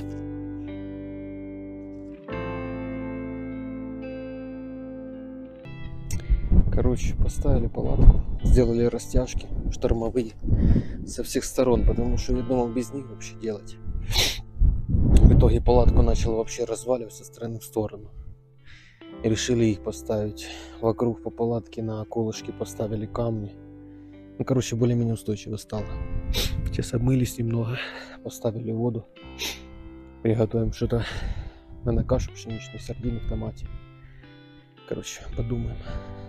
Короче, поставили палатку, сделали растяжки штормовые со всех сторон, потому что я думал без них вообще делать. В итоге палатку начала вообще разваливать со стороны в сторону. И решили их поставить вокруг по палатке, на колышке поставили камни. Ну, короче, более-менее устойчиво стало. Сейчас обмылись немного, поставили воду. Приготовим что-то на кашу пшеничную, сардины в томате. Короче, подумаем.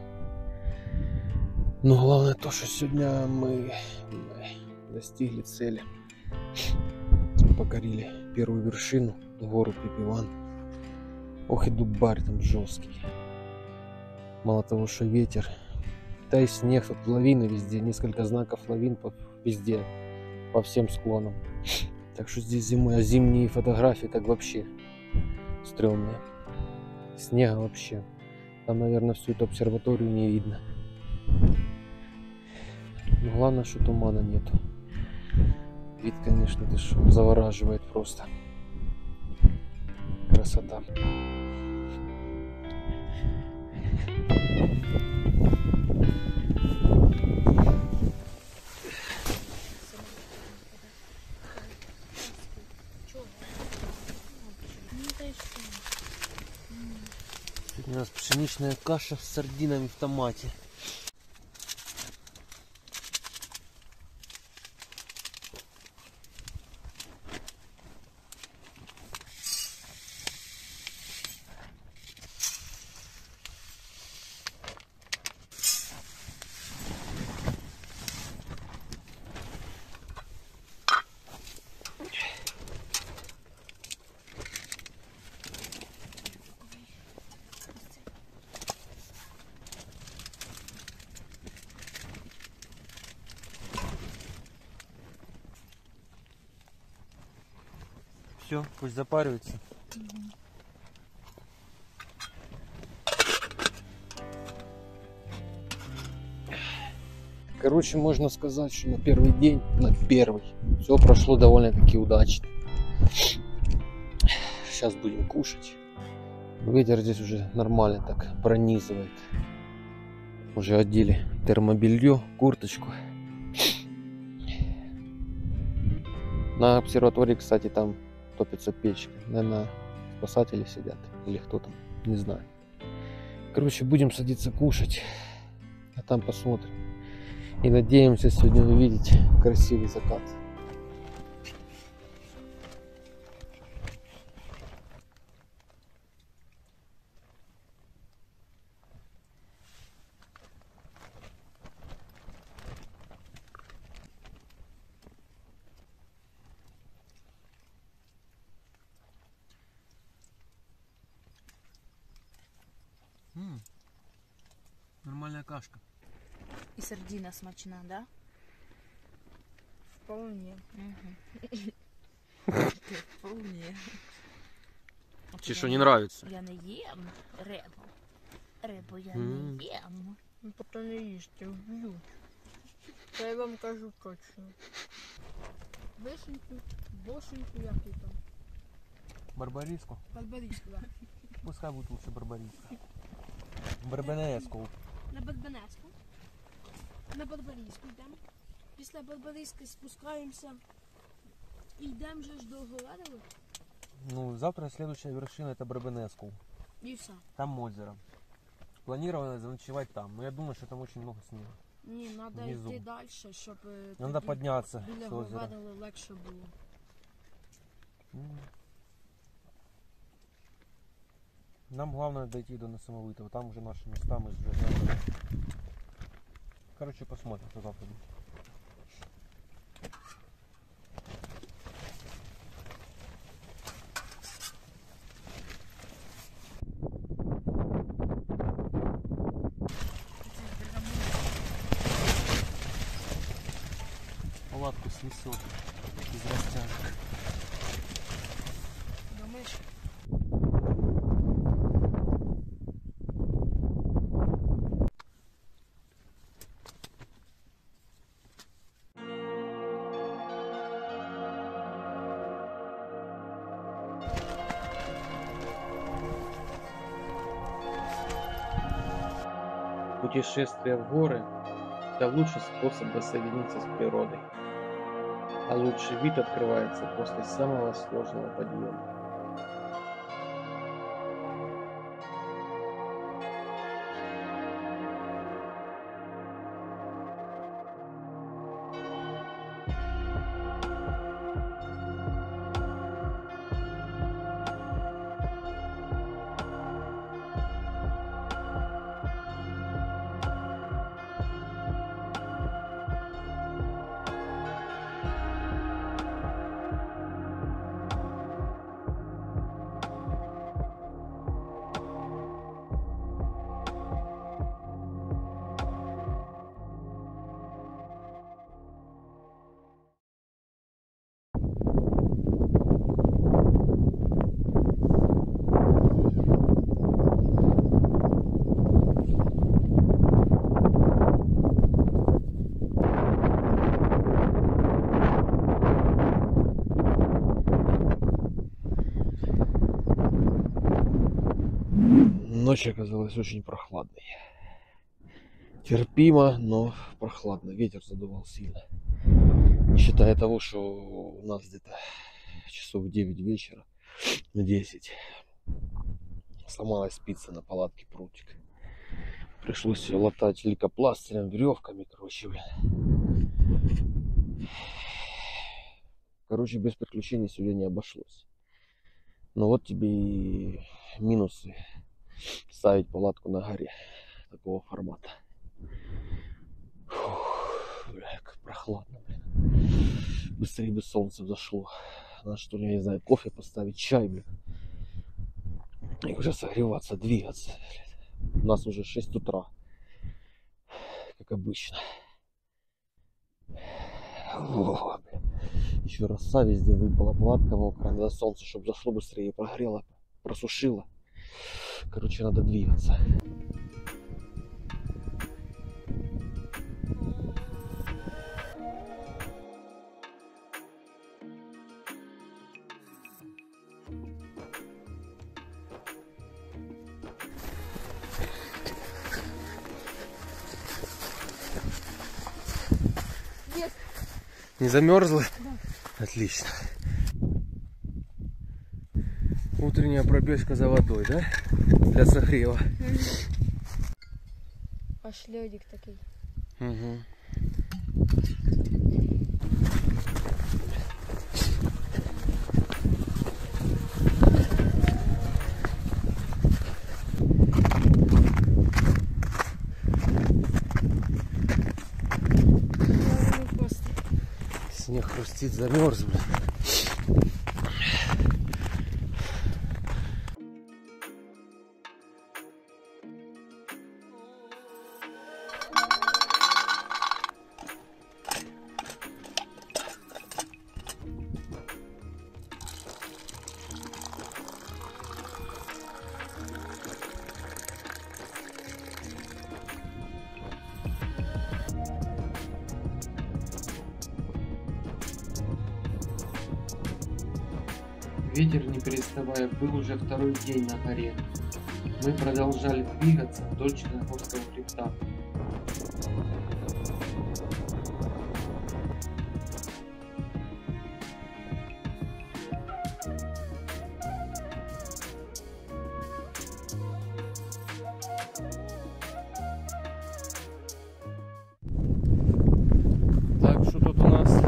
Но главное то, что сегодня мы достигли цели. Покорили первую вершину, гору Пипиван. Ох и дубарь там жесткий. Мало того, что ветер, да и снег, тут лавины везде, несколько знаков лавин везде, по всем склонам. Так что здесь зимой, а зимние фотографии так вообще стрёмные. Снега вообще. Там, наверное, всю эту обсерваторию не видно. Но главное, что тумана нету. Вид, конечно, ты что, завораживает просто. Красота. Сегодня у нас пшеничная каша с сардинами в томате. Все, пусть запаривается. Короче, можно сказать, что на первый день, все прошло довольно-таки удачно. Сейчас будем кушать. Ветер здесь уже нормально так пронизывает. Уже одели термобелье, курточку. На обсерватории, кстати, там топится печка. Наверное, спасатели сидят. Или кто там, не знаю. Короче, будем садиться кушать. А там посмотрим. И надеемся сегодня увидеть красивый закат. Нормальная кашка. И сардина смачна, да? Вполне. Вполне. Тебе что, не нравится? Я не ем рибу. Рибу я не ем. Ну, потім не їсти, вб'ють. Це я вам кажу точно. Вишеньку, бошеньку, як і там. Барбариску? Барбариску, так. Пускай будет лучше барбариска. Барбанеску. На Барбанеску. На Барбариску йдемо. Після Барбариски спускаємося і йдемо вже ж до Голадова. Ну, завтра следующая вершина это Барбанеску. І все. Там озеро. Планировано заночевать там, но я думаю, что там очень много снега. Ні, треба Внизу. йти далі, щоб Надо тоді подняться біля с озера. Голадова легше було. Нам главное дойти до Несамовитого. Там уже наши места, мы уже... Короче, посмотрим, что завтра будет. Палатку снесет из растяжек. Думаєш? Путешествие в горы – это лучший способ воссоединиться с природой, а лучший вид открывается после самого сложного подъема. Ночь оказалась очень прохладной. Терпимо, но прохладно. Ветер задувал сильно. Не считая того, что у нас где-то часов 9 вечера, 10. Сломалась спица на палатке, прутик. Пришлось ее латать лейкопластырем, веревками, короче, блин. Короче, без приключений сегодня не обошлось. Но вот тебе и минусы ставить палатку на горе такого формата. Фух, бля, как прохладно, блин. Быстрее бы солнце взошло. Надо, что ли, я не знаю, кофе поставить, чай, блин. И уже согреваться, двигаться. Блин. У нас уже 6 утра, как обычно. О, блин. Еще роса везде выпала, палатка мокрая. Надо солнце, чтобы зашло быстрее, прогрело, просушило. Короче, надо двигаться. Нет. Не замерзла? Да. Отлично. Утренняя пробежка за водой, да? Для согрева. Аж льодик такий. Угу. Снег хрустит, замерз, блин. Ветер, не переставая, был уже второй день на горе. Мы продолжали двигаться вдоль Черногорского хребта. Так, что тут у нас?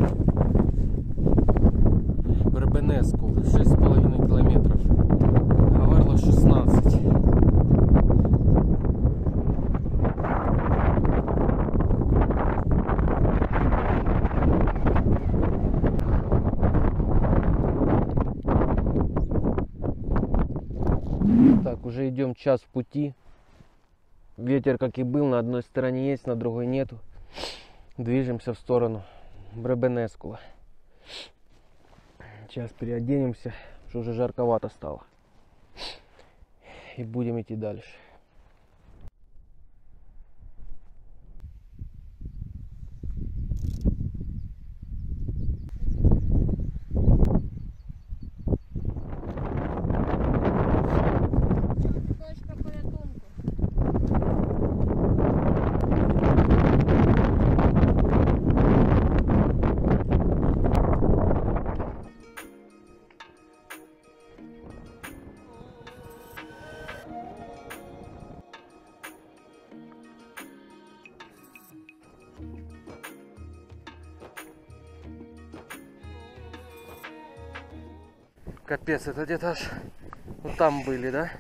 Бребенескул, 6,5 километров. Гаверло 16. Так, уже идем час в пути. Ветер, как и был, на одной стороне есть, на другой нету. Движемся в сторону Бребенескула. Сейчас переоденемся, что уже жарковато стало. И будем идти дальше. Точка порятунку. Капец, это где-то аж вот там были, да?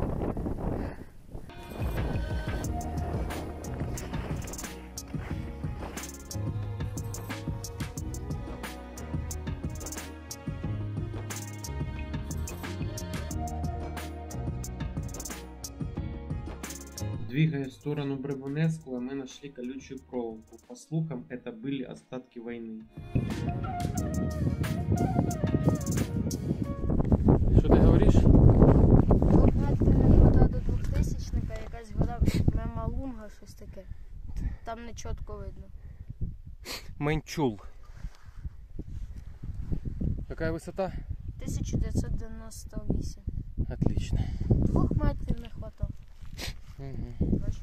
Двигаясь в сторону Бребенескула, мы нашли колючую проволоку. По слухам, это были остатки войны. Що ти говориш? Вода до 2000-ника, якась вода прямо лунга, щось таке. Там не чітко видно. Менчул. Какая высота? 1998. Отлично. 2 метрів не хватало. Угу. Бач?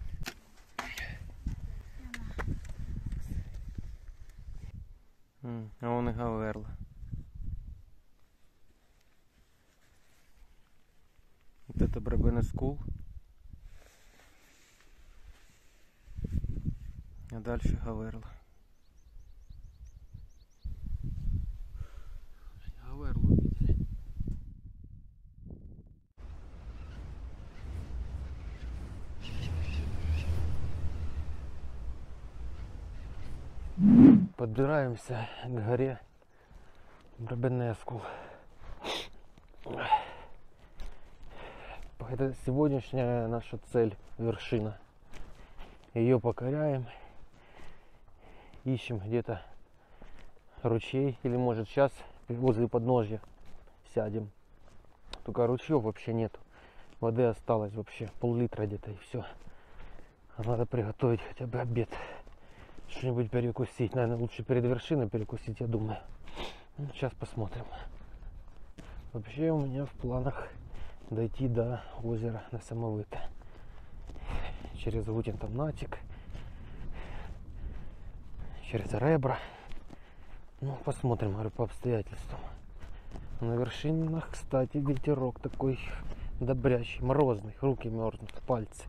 А вон и Гаверло. Вот это Бребенескул. А дальше Гаверло. Гаверло видели. Подбираемся к горе Бребенескул. Это сегодняшняя наша цель, вершина. Ее покоряем. Ищем где-то ручей. Или может сейчас возле подножья сядем. Только ручьев вообще нету. Воды осталось вообще пол-литра где-то и все. А надо приготовить хотя бы обед. Что-нибудь перекусить. Наверное, лучше перед вершиной перекусить, я думаю. Ну, сейчас посмотрим. Вообще у меня в планах дойти до озера Несамовите. Через Гутин там Натик. Через Ребра. Ну, посмотрим, говорю, по обстоятельствам. На вершинах, кстати, ветерок такой добрящий, морозный. Руки мерзнут, пальцы.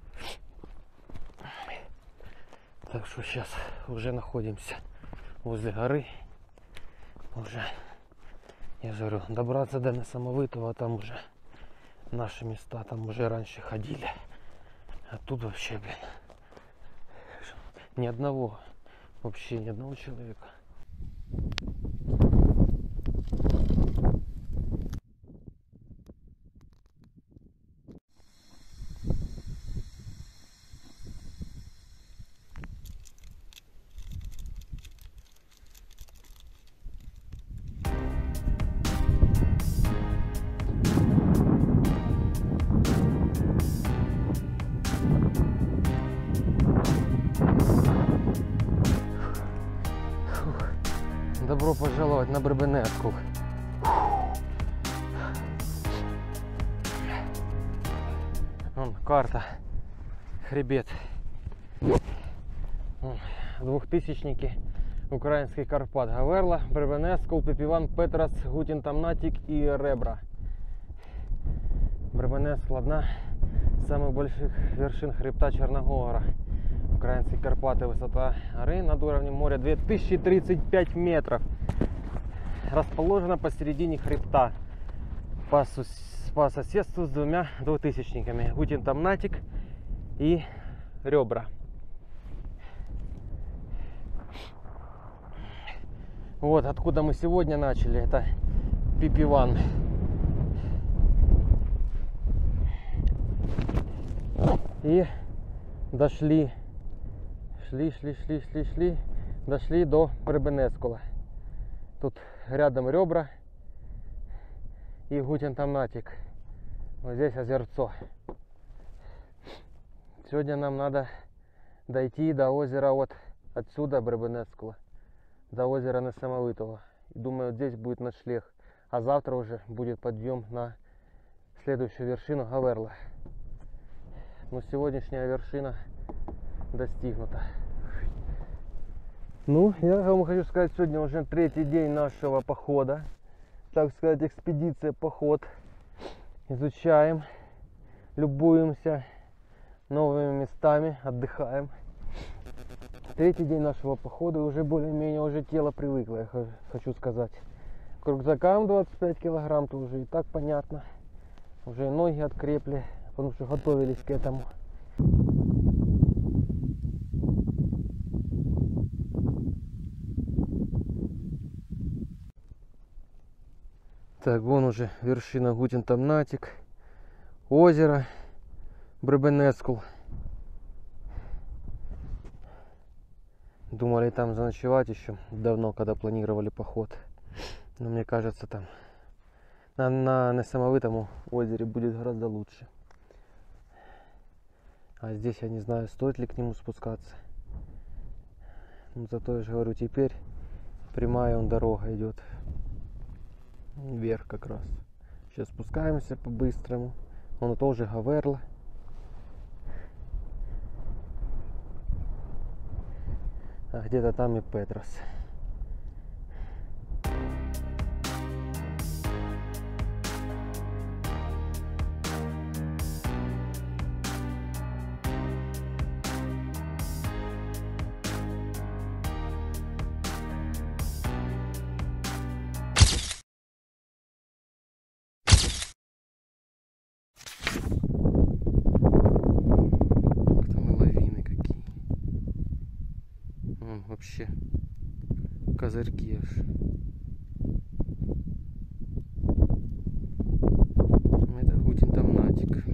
Так что сейчас уже находимся возле горы. Уже, я же говорю, добраться до Несамовитого, а там уже наши места, там уже раньше ходили. А тут вообще, блин, ни одного, вообще ни одного человека. Добро пожаловать на Бребенескул. карта. Хребет. Двухтысячники украинских Карпат. Гаверла, Бребенескул, Пепіван, Петрас, Гутін Тамнатик и Ребра. Бребенескул — одна из самых больших вершин хребта Черногора. Украинские Карпаты. Высота горы над уровнем моря 2035 метров. Расположена посередине хребта по соседству с двумя двухтысячниками. Гутін Тамнатик и Ребра. Вот откуда мы сегодня начали. Это Пепіван. И дошли. Шли. Дошли до Бребенескула. Тут рядом Ребра и Гутін Тамнатик. Вот здесь озерцо. Сегодня нам надо дойти до озера вот отсюда, Бребенескула, до озера Несамовитого. Думаю, вот здесь будет ночлег. А завтра уже будет подъем на следующую вершину Гаверла. Но сегодняшняя вершина достигнута. Ну, я вам хочу сказать, сегодня уже третий день нашего похода. Так сказать, экспедиция, поход. Изучаем, любуемся новыми местами, отдыхаем. Третий день нашего похода, уже более-менее уже тело привыкло, я хочу сказать. К рюкзакам 25 килограмм, то уже и так понятно. Уже и ноги открепли, потому что готовились к этому. Так, вон уже вершина Гутін Тамнатик, озеро Бребенескул. Думали там заночевать еще давно, когда планировали поход. Но мне кажется, там на Несамовитому озере будет гораздо лучше. А здесь я не знаю, стоит ли к нему спускаться. Но зато я же говорю, теперь прямая дорога идет вверх как раз. Сейчас спускаемся по-быстрому. Вон тоже Гаверла. А где-то там и Петрас. Вообще козырьки аж. Это Гутін Тамнатик.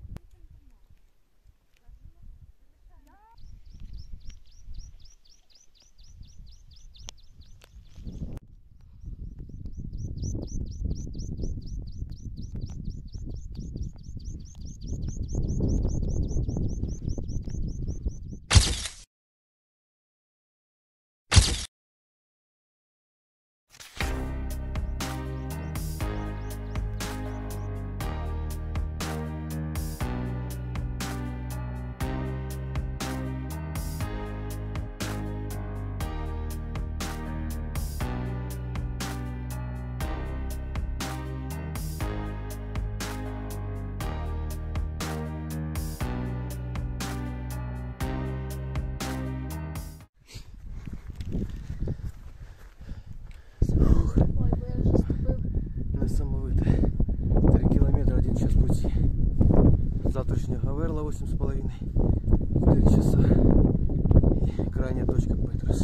Завтрашняя Гаверла 8,5, 4 часа и крайняя точка Петрас.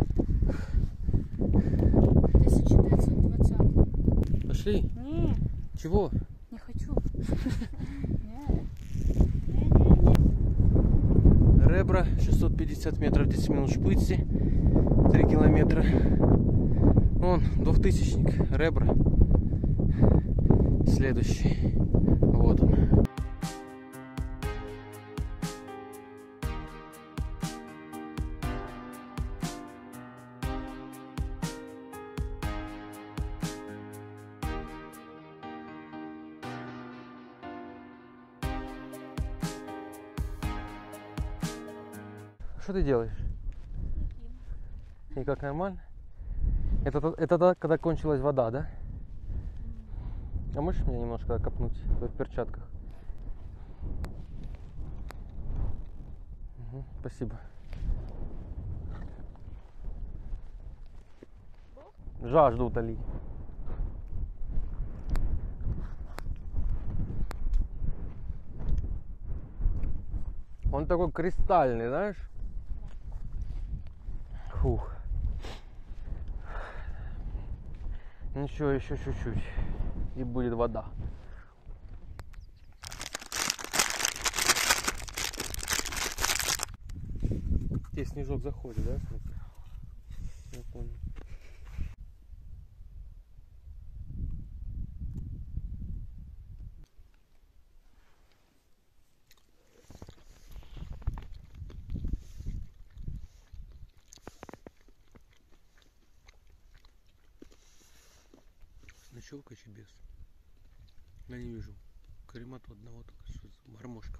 1920. Пошли? Не, Чего? не хочу. Ребра 650 метров, 10 минут шпицы, 3 километра. Вон, двухтысячник, Ребра. Следующий. Вот он. Что ты делаешь? И как, нормально? Это когда кончилась вода, да? А можешь меня немножко копнуть в перчатках? Угу, спасибо. Жажду утолить. Он такой кристальный, знаешь? Фух. Ничего, еще чуть-чуть. И будет вода. Здесь снежок заходит, да? Я понял. Ночевка чи без? Я не вижу. Каремату одного только что с гармошком.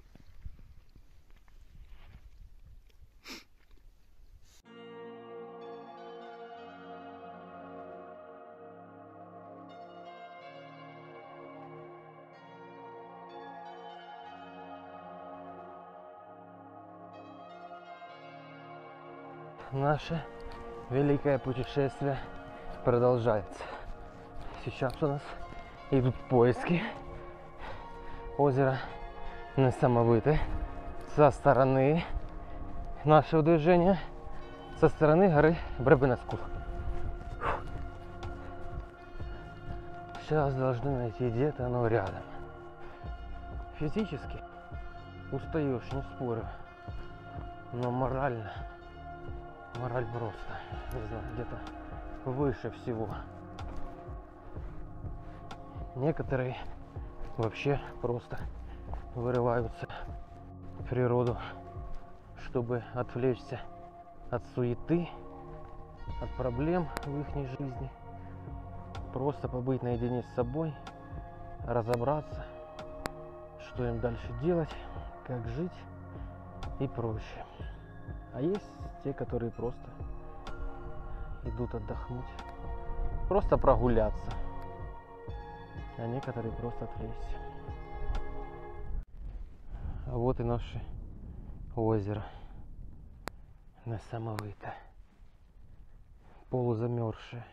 Наше великое путешествие продолжается. Сейчас у нас идут поиски озера Несамовите со стороны нашего движения, со стороны горы Бребенескур. Сейчас должны найти где-то оно рядом. Физически устаешь, не спорю, но мораль просто, не знаю, где-то выше всего. Некоторые вообще просто вырываются в природу, чтобы отвлечься от суеты, от проблем в их жизни, просто побыть наедине с собой, разобраться, что им дальше делать, как жить и прочее. А есть те, которые просто идут отдохнуть, просто прогуляться, а некоторые просто отвлечься. А вот и наше озеро Несамовите. Полузамерзшее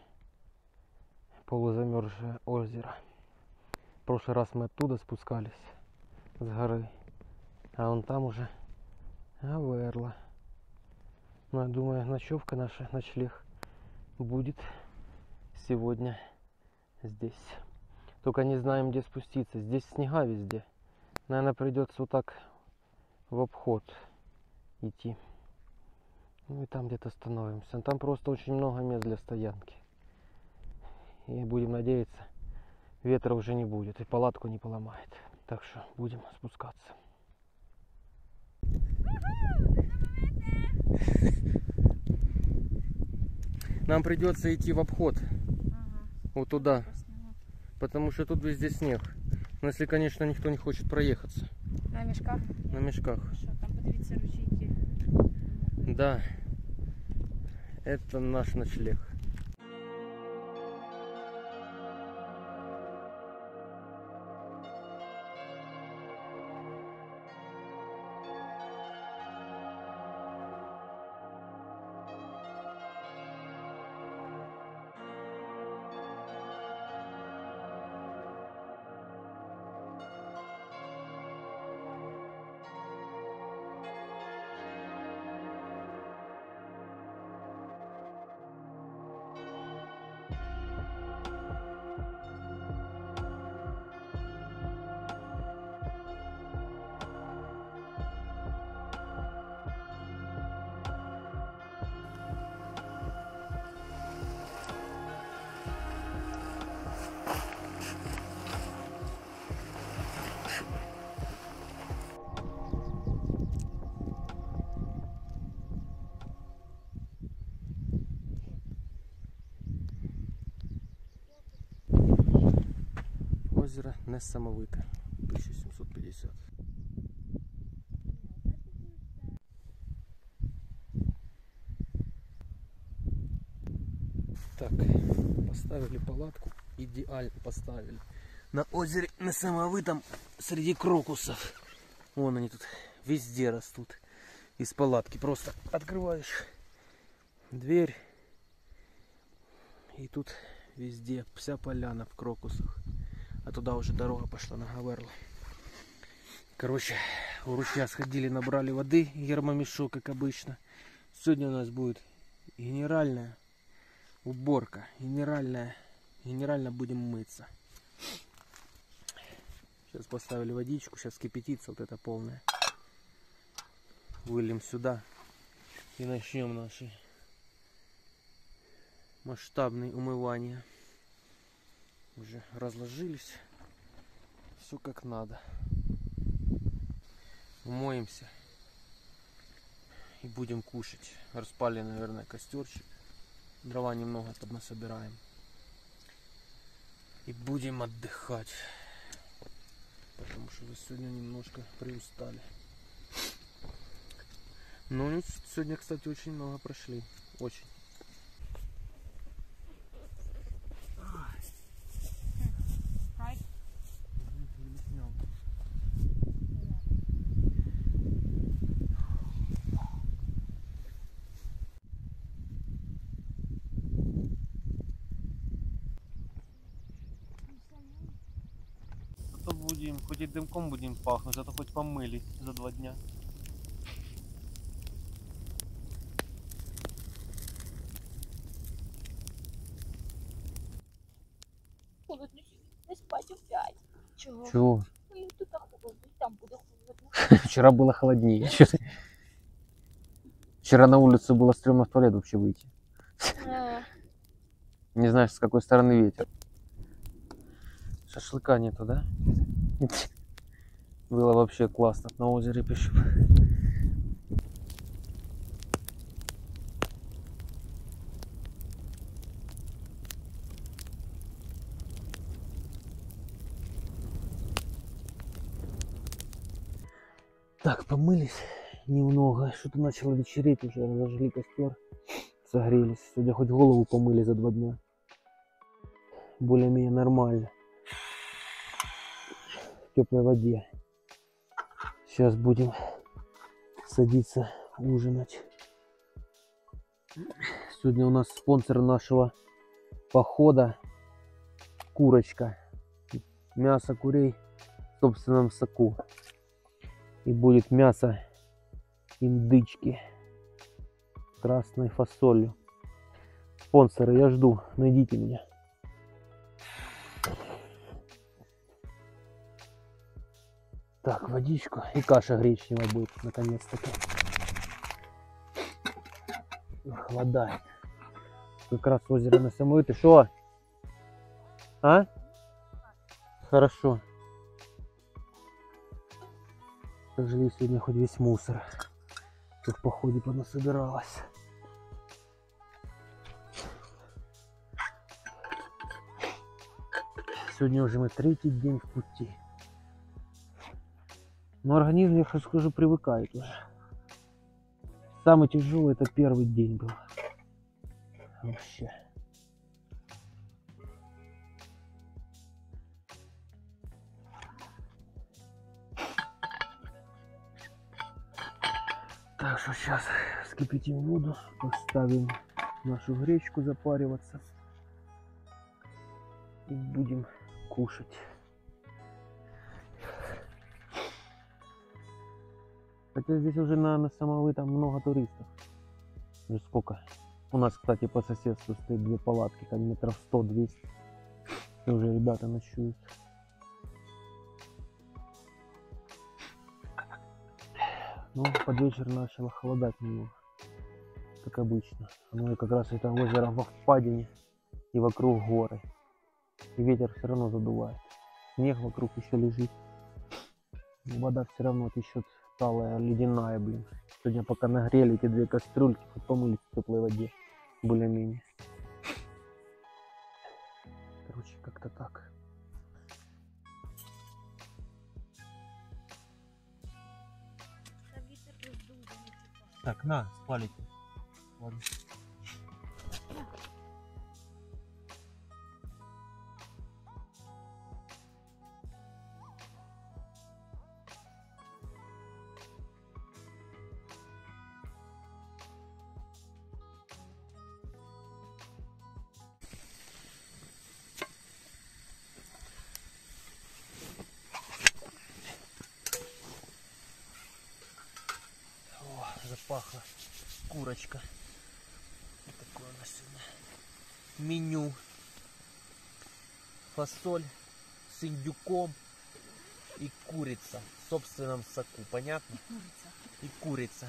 озеро. В прошлый раз мы оттуда спускались с горы, а вон там уже Аверла. Но я думаю, ночевка наша, ночлег будет сегодня здесь. Только не знаем, где спуститься. Здесь снега везде. Наверное, придется вот так в обход идти. Ну и там где-то остановимся. Там просто очень много мест для стоянки. И будем надеяться, ветра уже не будет и палатку не поломает. Так что будем спускаться. Нам придется идти в обход. Вот туда. Потому что тут везде снег. Но если, конечно, никто не хочет проехаться. На мешках? На мешках. Що, там подивіться ручейки. Да. Это наш ночлег. Озеро Несамовите, 1750. Так, поставили палатку, идеально поставили. На озере на самовытом среди крокусов. Вон они тут везде растут. Из палатки просто открываешь дверь. И тут везде вся поляна в крокусах. А туда уже дорога пошла на Гаверло. Короче, у ручья сходили, набрали воды, гермомешок, как обычно. Сегодня у нас будет генеральная уборка. Генерально будем мыться. Сейчас поставили водичку, сейчас кипятится вот это полное. Выльем сюда и начнем наши масштабные умывания. Уже разложились. Все как надо. Умоемся и будем кушать. Распали, наверное, костерчик. Дрова немного поднасобираем. И будем отдыхать. Потому что вы сегодня немножко приустали. Но сегодня, кстати, очень много прошли. Очень. Будем, хоть и дымком будем пахнуть, зато хоть помылись за 2 дня. Холодно, не спать опять. Чего? Чего? Ну, тут холодно, там буде холодно. Вчера было холоднее. Вчера на улице было стрёмно в туалет вообще выйти. Не знаешь, с какой стороны ветер. Шашлыка нету, да? Было вообще классно на озере пишу. Так, помылись немного. Что-то начало вечереть уже. Разожгли костер. Согрелись. Сегодня хоть голову помыли за 2 дня. Более-менее нормально. В теплой воде. Сейчас будем садиться ужинать. Сегодня у нас спонсор нашего похода курочка. Мясо курей в собственном соку. И будет мясо индычки с красной фасолью. Спонсоры, я жду. Найдите меня. Так, водичку и каша гречневая будет, наконец-таки. Холодает. Как раз озеро на самой. Ты шо? А? Хорошо. Сожгли сегодня хоть весь мусор. Тут в походе понасобиралось. Сегодня уже мы 3-й день в пути. Но организм, я скажу, привыкает уже. Самый тяжелый это 1-й день был. Вообще. Так что сейчас вскипятим воду, поставим нашу гречку запариваться и будем кушать. Хотя здесь уже на самовы там много туристов. Уже сколько? У нас, кстати, по соседству стоит 2 палатки, там метров 100-200. И уже ребята ночуют. Ну, под вечер начало холодать немного. Как обычно. Ну и как раз это озеро во впадине и вокруг горы. И ветер все равно задувает. Снег вокруг еще лежит. Вода все равно течет талая, ледяная, блин. Сегодня пока нагрели эти 2 кастрюльки, хоть помылись в теплой воде. Более-менее. Короче, как-то так. Так, на, спалите. Ладно. запахло. Курочка. Вот такое у нас сегодня меню. Фасоль с индюком и курица в собственном соку. Понятно? И курица.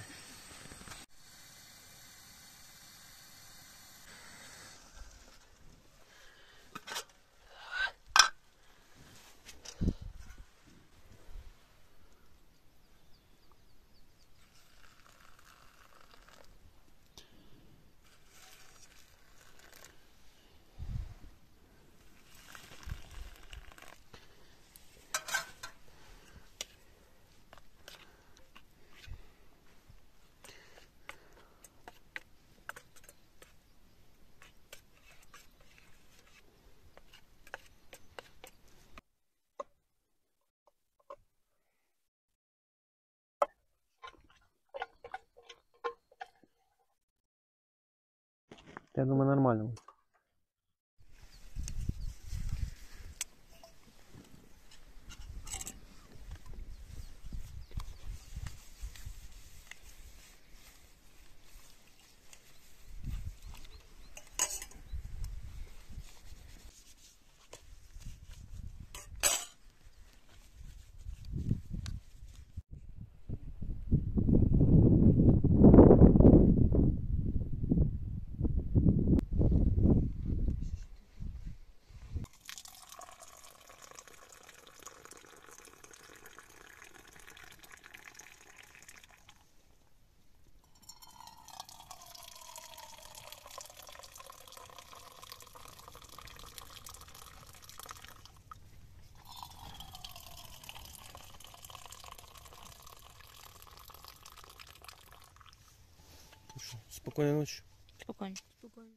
Я думаю, нормально будет. Спокойной ночи. Спокойно. Спокойно.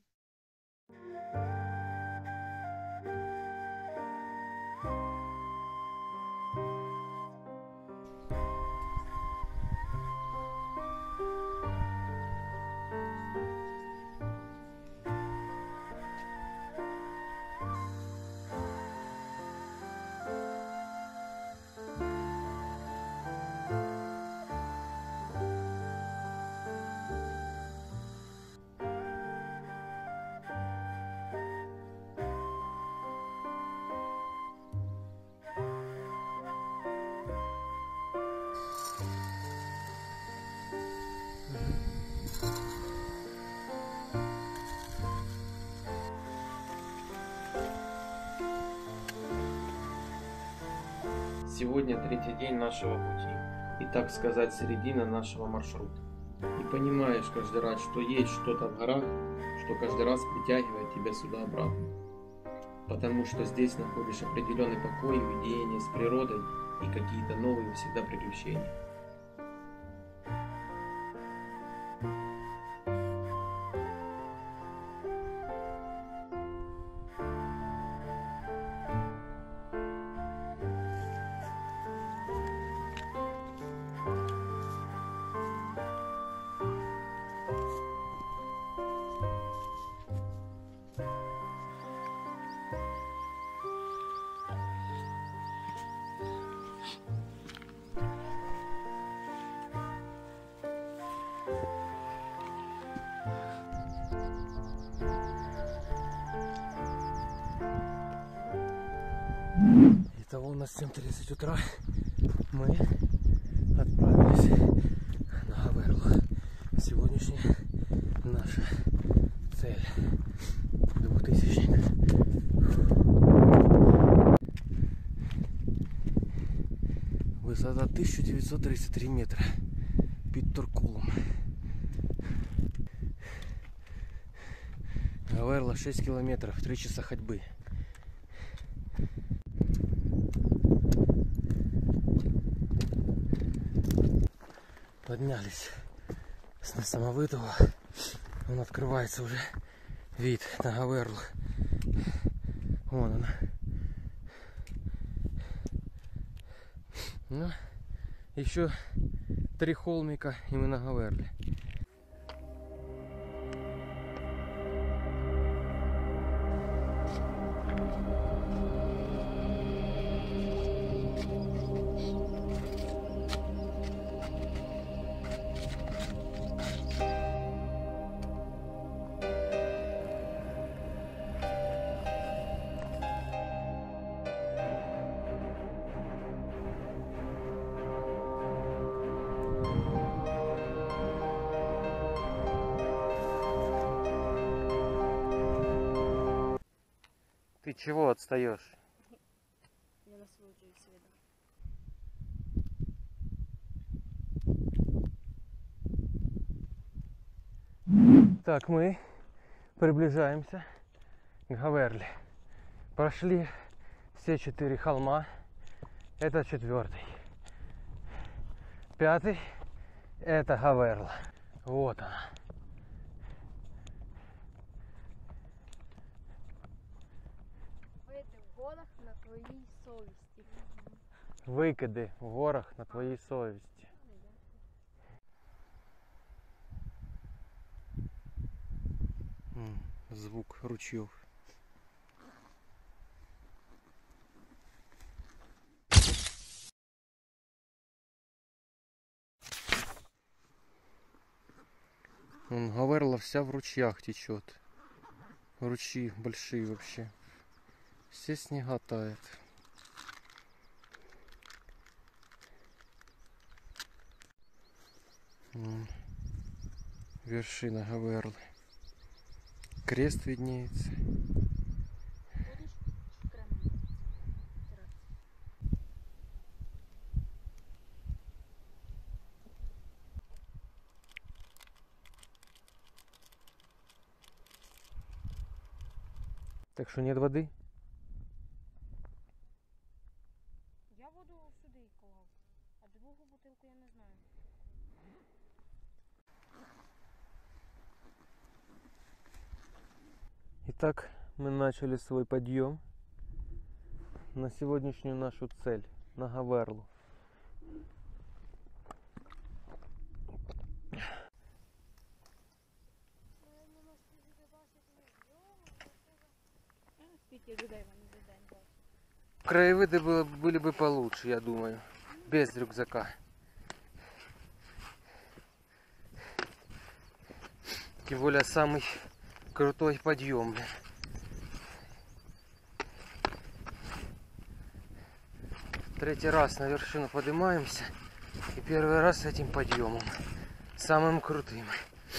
Сегодня третий день нашего пути и, так сказать, середина нашего маршрута. И понимаешь каждый раз, что есть что-то в горах, что каждый раз притягивает тебя сюда обратно. Потому что здесь находишь определенный покой, уединение с природой и какие-то новые всегда приключения. Итого у нас 7:30 утра. Мы отправились на Гаверлу. Сегодняшняя наша цель. 2000-ник. Высота 1933 метра. Питторкулум. Гаверла 6 километров, 3 часа ходьбы. Поднялись с самовытого. Он открывается уже вид на Гаверлу. Вон она. Ну, еще 3 холмика, и мы на Гаверле. Ты чего отстаешь? Я насолоджуюсь видом. Так, мы приближаемся к Гаверли. Прошли все 4 холма. Это 4-й. 5-й это Гаверла. Вот она. Вийти в горах на твоїй совісті. Викиди в горах на твоїй совісті. Звук ручьев. Гаверла вся в ручьях течет. Ручьи большие вообще. Все снега тает. Вершина Гаверлы. Крест виднеется. Так что нет воды? Я воду сюди клав, а другу бутилку я не знаю. Итак, мы начали свой подъем на сегодняшнюю нашу цель, на Гаверлу. Скільки людей вони за день бачать? Краевыды были бы получше, я думаю, без рюкзака. Тем более самый крутой подъем. Третий раз на вершину поднимаемся. И первый раз с этим подъемом. Самым крутым.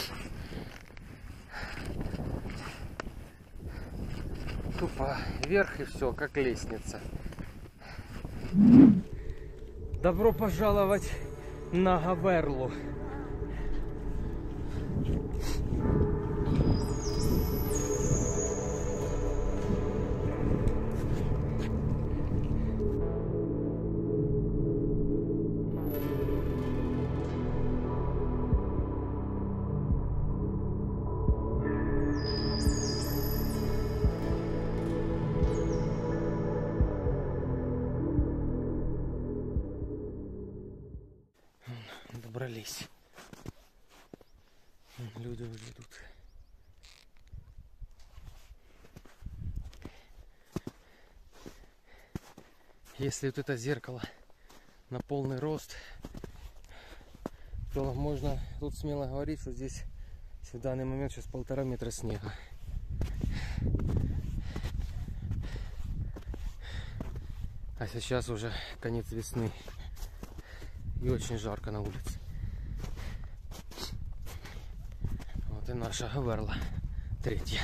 Тупо вверх и все, как лестница. Добро пожаловать на Гаверлу. Добрались. Люди уже идут. Если вот это зеркало на полный рост, то можно тут смело говорить, что здесь в данный момент сейчас 1,5 метра снега. А сейчас уже конец весны и очень жарко на улице. Вот и наша Гаверла, 3-я.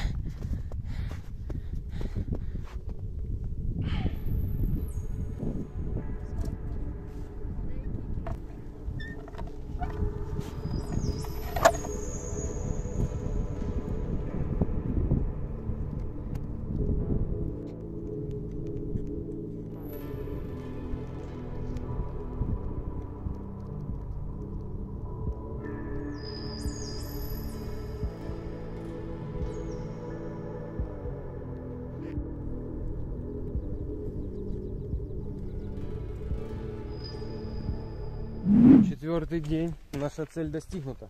Четвертый день, наша цель достигнута.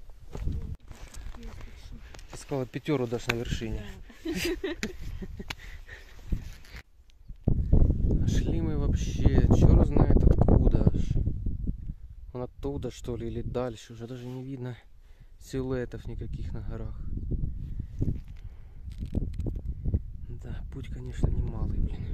Ты сказала, 5 дашь на вершине. Шли мы вообще, черт знает откуда аж. Вон оттуда что ли или дальше, уже даже не видно силуэтов никаких на горах. Да, путь, конечно, немалый, блин.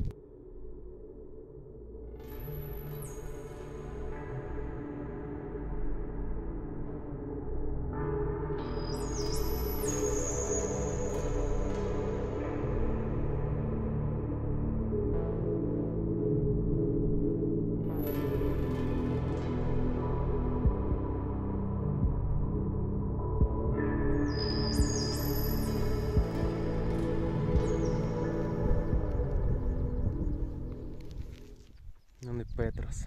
Петрос.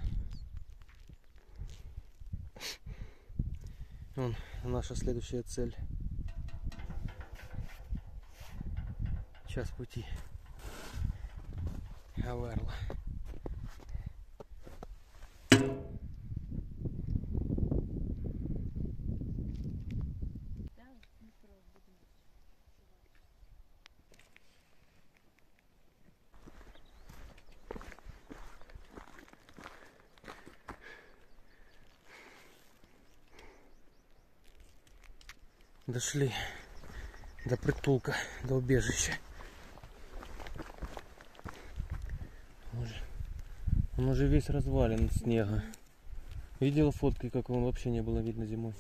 Вон наша следующая цель. Час пути. Гаверла. Дошли до притулка, до убежища. Он уже весь развален от снега. Видела фотки, как он вообще не было видно зимой?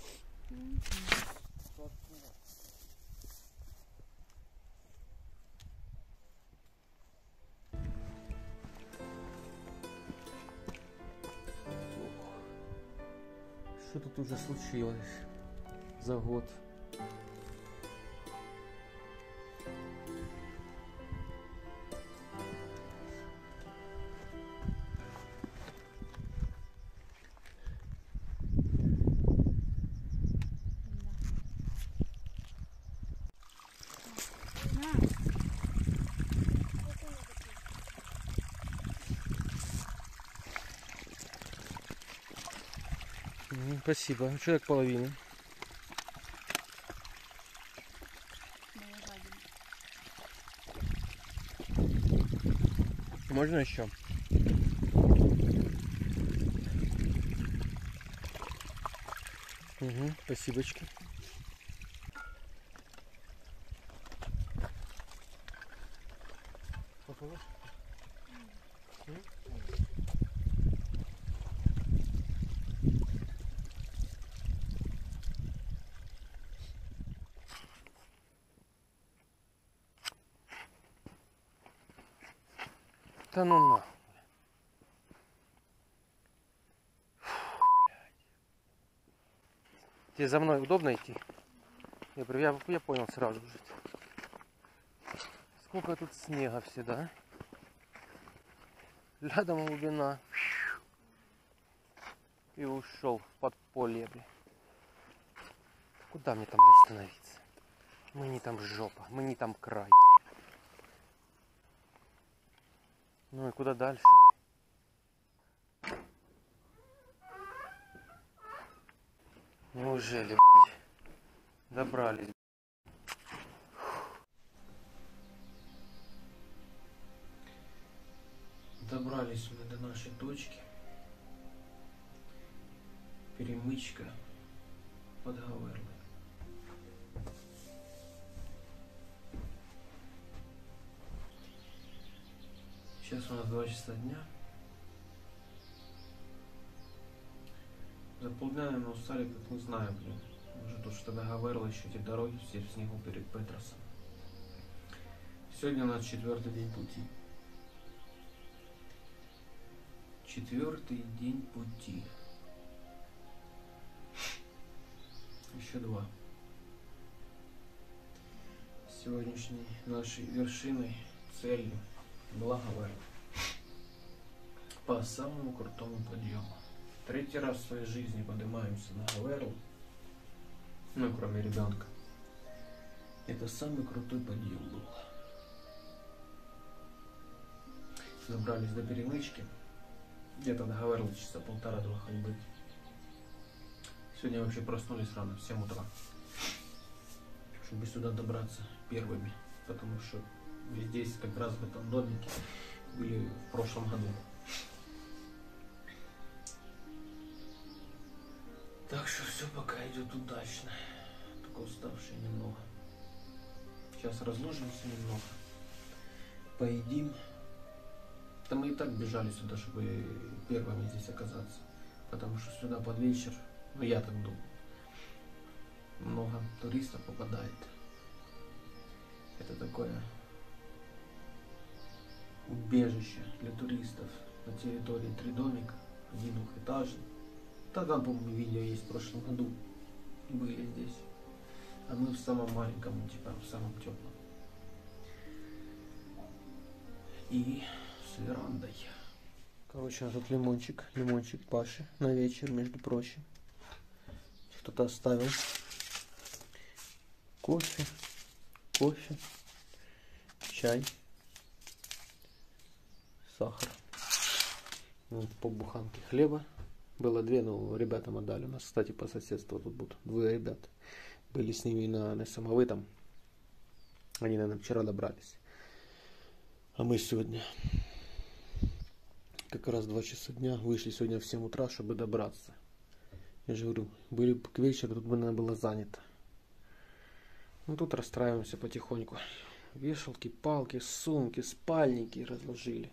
Что тут уже случилось за год? Спасибо. Человек половины. Можно еще? Угу, спасибочки. Попробуй. Да ну на. Тебе за мной удобно идти? Я понял сразу же. Сколько тут снега всегда. Рядом глубина. И ушел в подполье. Куда мне там, блядь, становиться? Мы не там жопа, мы не там край. Ну и куда дальше? Неужели, блядь, добрались? Добрались мы до нашей точки. Перемычка под Гаверлой. Сейчас у нас 2 часа дня. За полдня, наверное, устали, как не знаю, блин. Может, то, что до Гаверла еще эти дороги все в снегу перед Петросом. Сегодня у нас 4-й день пути. 4-й день пути. Еще 2. Сегодняшней нашей вершиной, целью была Гаверла. По самому крутому подъему. 3-й раз в своей жизни поднимаемся на Гаверлу. Ну, кроме ребенка. Это самый крутой подъем был. Добрались до перемычки. Где-то до Гаверлы часа 1,5-2 ходьбы. Сегодня вообще проснулись рано, в 7 утра. Чтобы сюда добраться первыми. Потому что здесь, как раз в этом домике, были в прошлом году. Так что все пока идет удачно. Только уставшие немного. Сейчас разложимся немного. Поедим. Да мы и так бежали сюда, чтобы первыми здесь оказаться. Потому что сюда под вечер, ну я так думаю, много туристов попадает. Это такое убежище для туристов на территории 3 домика, 1 двухэтажный. Да, там, по-моему, видео есть в прошлом году. Были здесь. А мы в самом маленьком, типа в самом теплом. И с верандой. Короче, тут лимончик Паши на вечер, между прочим. Кто-то оставил. Кофе, чай, сахар. Вот полбуханки хлеба. Было 2, но ребятам отдали. У нас, кстати, по соседству тут будут 2 ребята. Были с ними на несамовитом. Они, наверное, вчера добрались. А мы сегодня как раз 2 часа дня вышли сегодня в 7 утра, чтобы добраться. Я же говорю, были бы к вечеру, тут бы, наверное, было занято. Ну тут расстраиваемся потихоньку. Вешалки, палки, сумки, спальники разложили.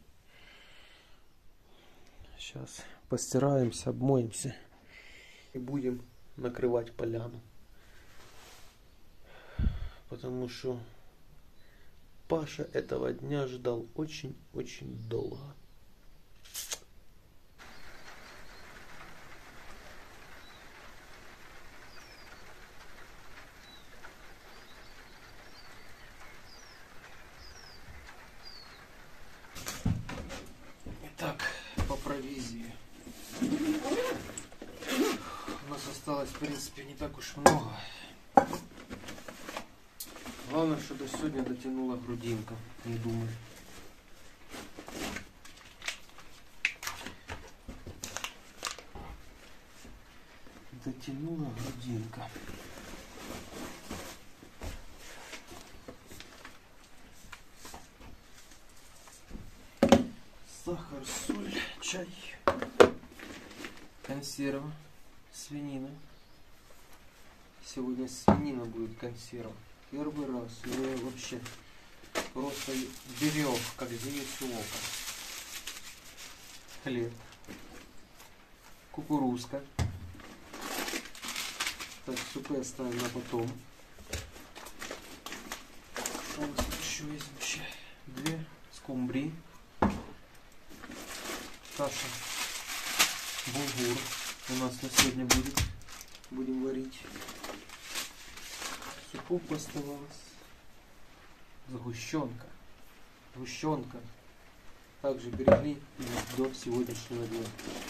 Сейчас постираемся, обмоемся и будем накрывать поляну. Потому что Паша этого дня ждал очень-очень долго. Итак, по провизии. У нас осталось, в принципе, не так уж много. Главное, чтобы сегодня дотянула грудинка, не думай. Дотянула грудинка. Сахар, соль, чай, консерва, свинина. Сегодня свинина будет консерва. Первый раз я вообще просто берег, как зеницу ока. Хлеб, кукурузка. Так, супы оставим на потом. Что у нас тут еще есть вообще? 2 скумбрии. Каша, булгур у нас на сегодня будет. Будем варить. Супов оставалось. Сгущенка. Также берегли до сегодняшнего дня.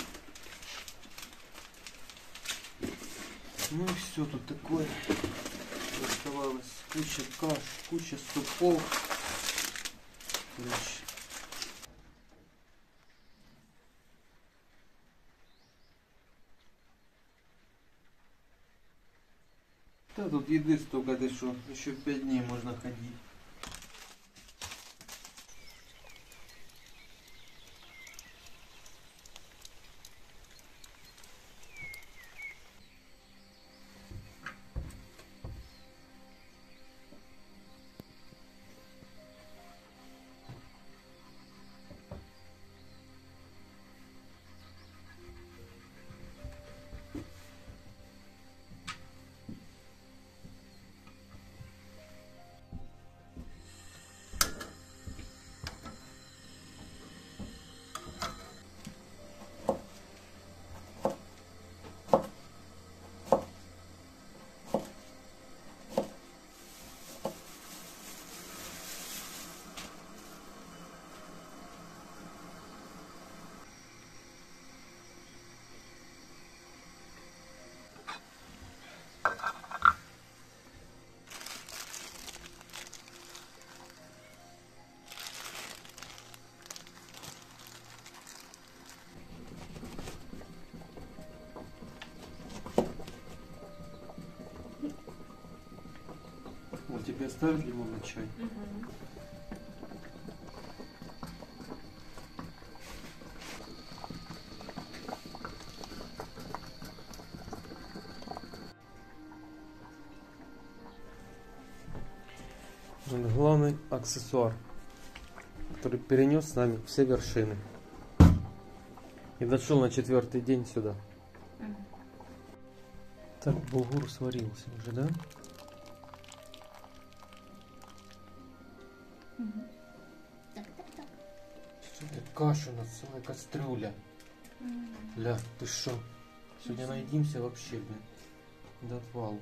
Ну и все тут такое. Оставалось куча каш, куча супов. Короче. Да тут еды столько, ты что, еще 5 дней можно ходить. Вот тебе оставят лимонный чай? Главный аксессуар, который перенес с нами все вершины. И дошел на 4-й день сюда. Так, булгур сварился уже, да? Что это каша, у нас целая кастрюля. Ля, ты шо? Сегодня наедимся вообще, блин, до отвала.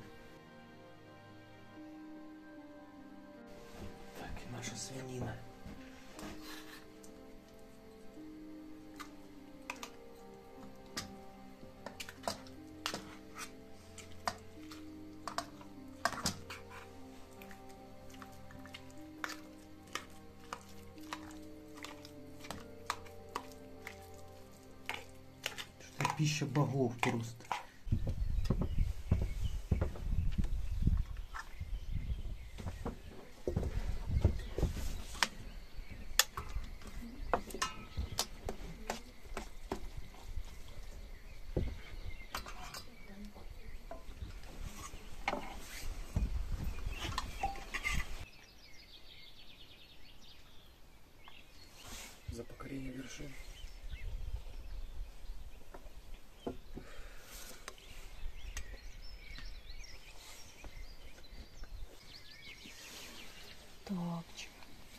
Так, и наша свинина. пища богов просто. За покорение вершин. Топчик.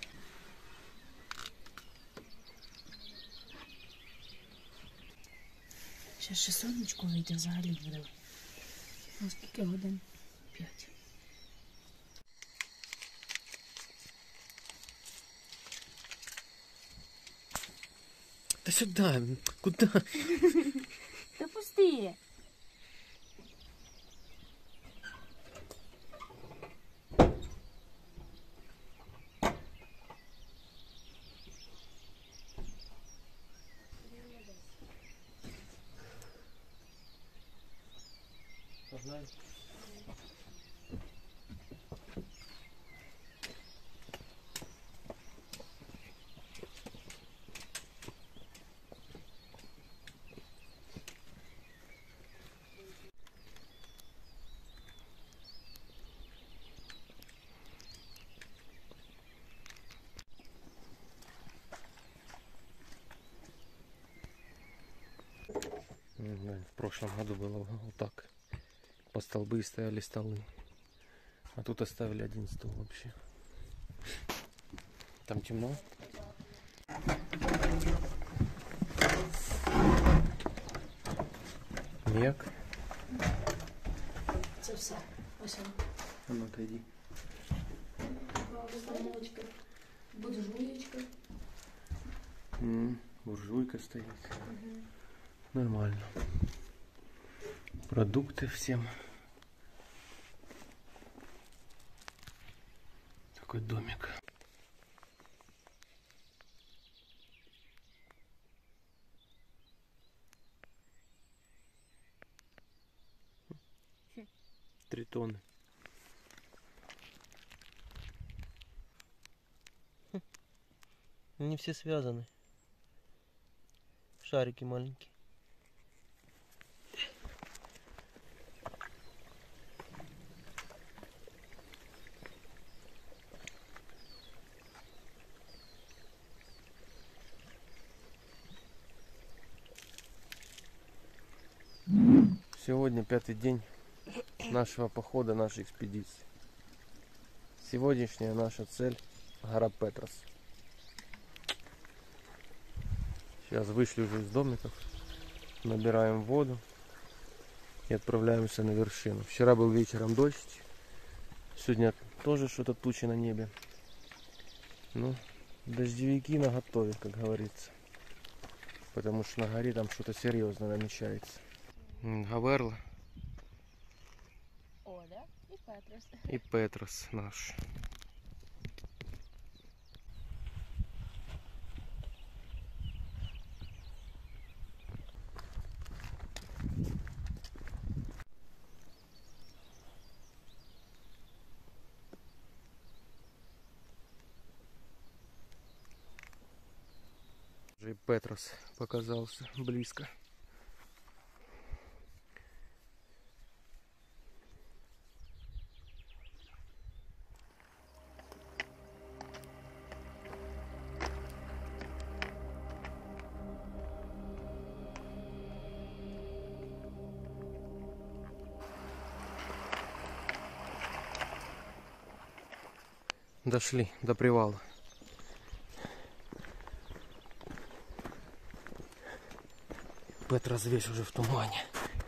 Ще сонечко вийде, взагалі буде. А скільки годин? 5. Да сюда, куда? Та пусти! Погнали. В прошлом году было вот так. По столбы стояли столы. А тут оставили один стол вообще. Там темно. Мек. Це все. Ось воно. А ну отойди. Установочка. Буржуєчка. Буржуйка стоит. Нормально. Продукты всем. Такой домик. Три тонны. Они все связаны. Шарики маленькие. Сегодня 5-й день нашего похода, нашей экспедиции. Сегодняшняя наша цель — гора Петрос. Сейчас вышли уже из домиков, набираем воду и отправляемся на вершину. Вчера был вечером дождь, сегодня тоже что-то тучи на небе. Ну, дождевики наготове, как говорится. Потому что на горе там что-то серьезное намечается. Гаверла Оля і Петрос. и Петрос наш. Уже и Петрос показался близко. Дошли до привала. Петрос весь уже в тумане.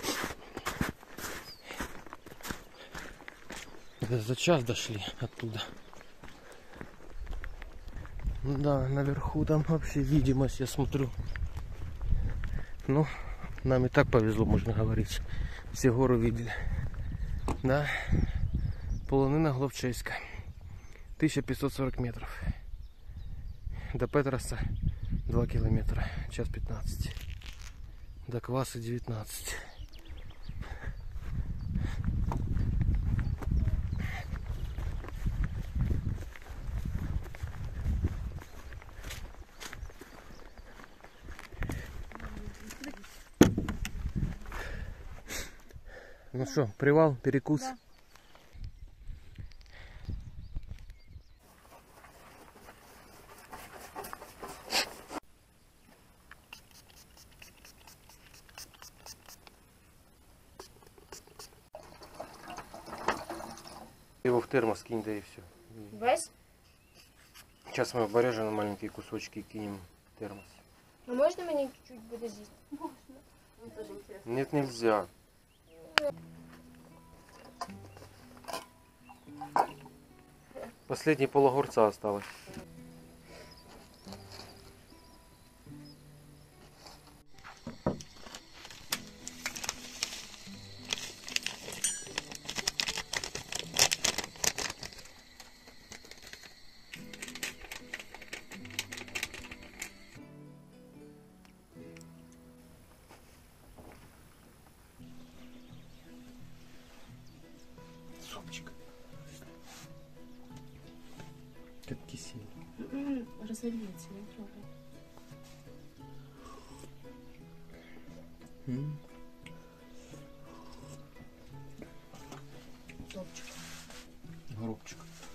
Это за час дошли оттуда. Да, наверху там вообще видимость, я смотрю. Ну, нам и так повезло, можно говорить. Все горы видели. Да, полонина Гловчеська. 1540 метров. До Петроса 2 километра. Час 15. до Кваса 19. Ну что, привал, перекус? Да. Его в термос кинь, да и все. Весь? Сейчас мы оборежем на маленькие кусочки кинем в термос. А можно мне чуть-чуть буде з'їсти? Нет, нельзя. Последний пол-огурца осталось. Супчик. Как кисель. Разольется, не трогай. Топчик. Горобчик.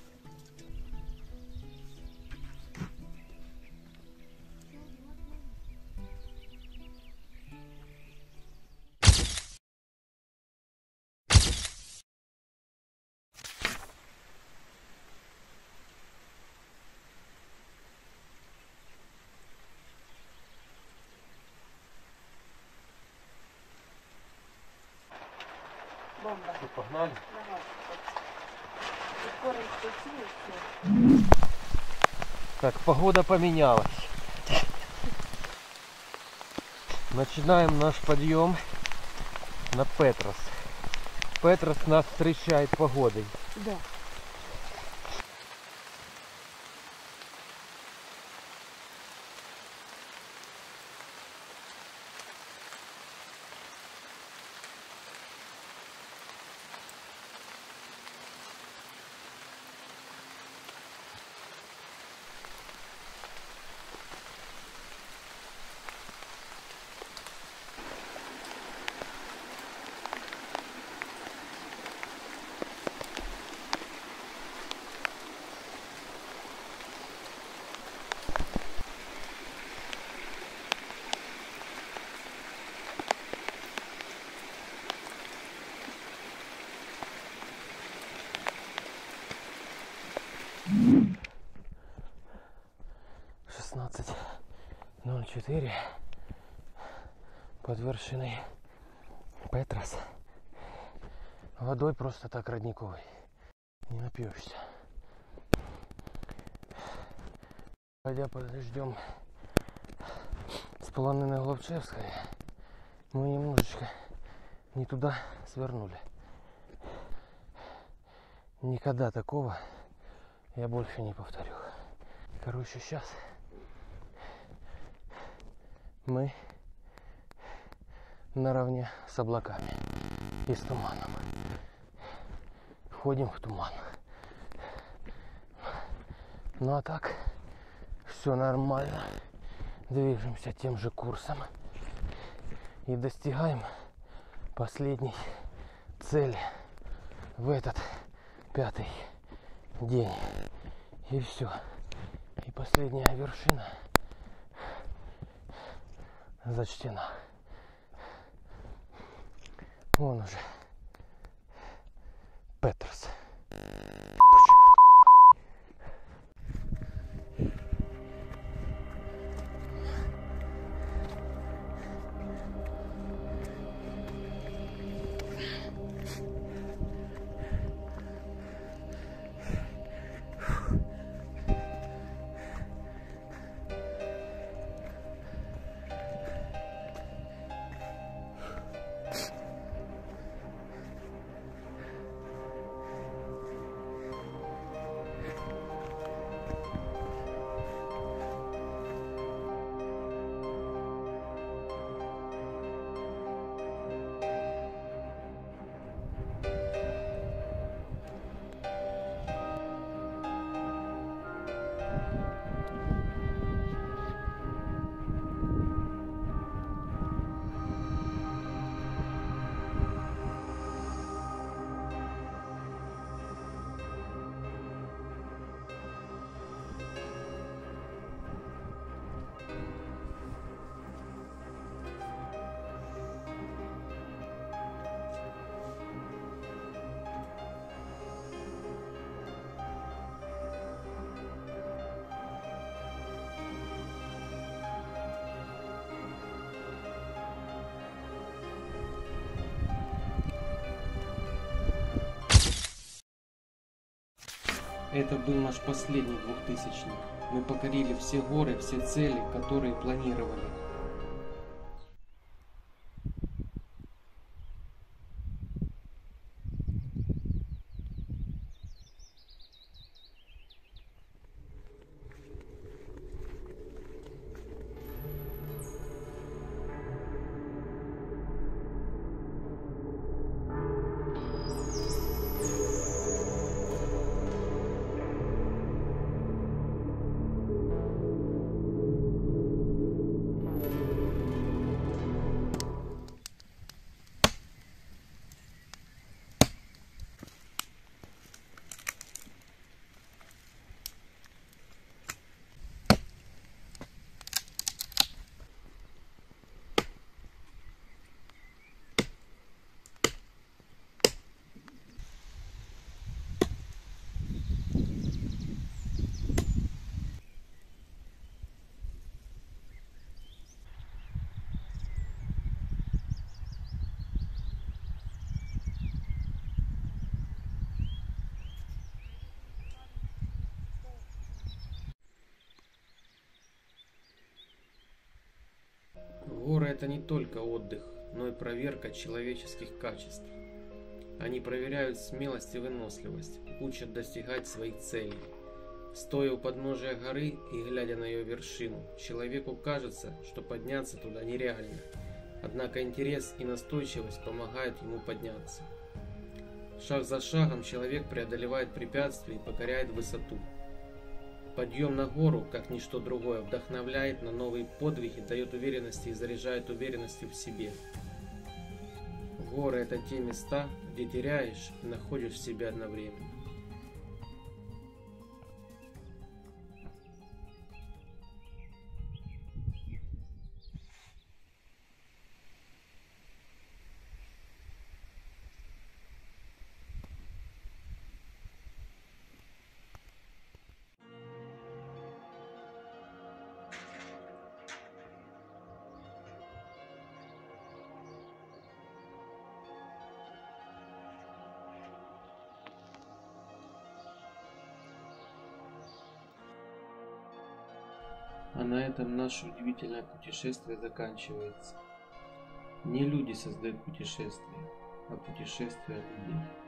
Бомба. Что, погнали? Давай. Корень включил, все. Так, погода поменялась. Начинаем наш подъем на Петрос. Петрос нас встречает погодой. Да. .04 под вершиной Петрос. Водой просто так родниковой не напьешься. Пойдя подождем с полонины Гловчевской, мы немножечко не туда свернули. Никогда такого я больше не повторю. Короче, сейчас мы наравне с облаками и с туманом. Входим в туман. Ну а так, все нормально. Движемся тем же курсом. И достигаем последней цели в этот 5-й день. И все. И последняя вершина зачтена. Вон уже Петрос. Это был наш последний 2000-ник. Мы покорили все горы, все цели, которые планировали. Горы — это не только отдых, но и проверка человеческих качеств. Они проверяют смелость и выносливость, учат достигать своих целей. Стоя у подножия горы и глядя на ее вершину, человеку кажется, что подняться туда нереально. Однако интерес и настойчивость помогают ему подняться. Шаг за шагом человек преодолевает препятствия и покоряет высоту. Подъем на гору, как ничто другое, вдохновляет на новые подвиги, дает уверенности и заряжает уверенностью в себе. Горы — это те места, где теряешь и находишь себя одновременно. А на этом наше удивительное путешествие заканчивается. Не люди создают путешествия, а путешествия людей.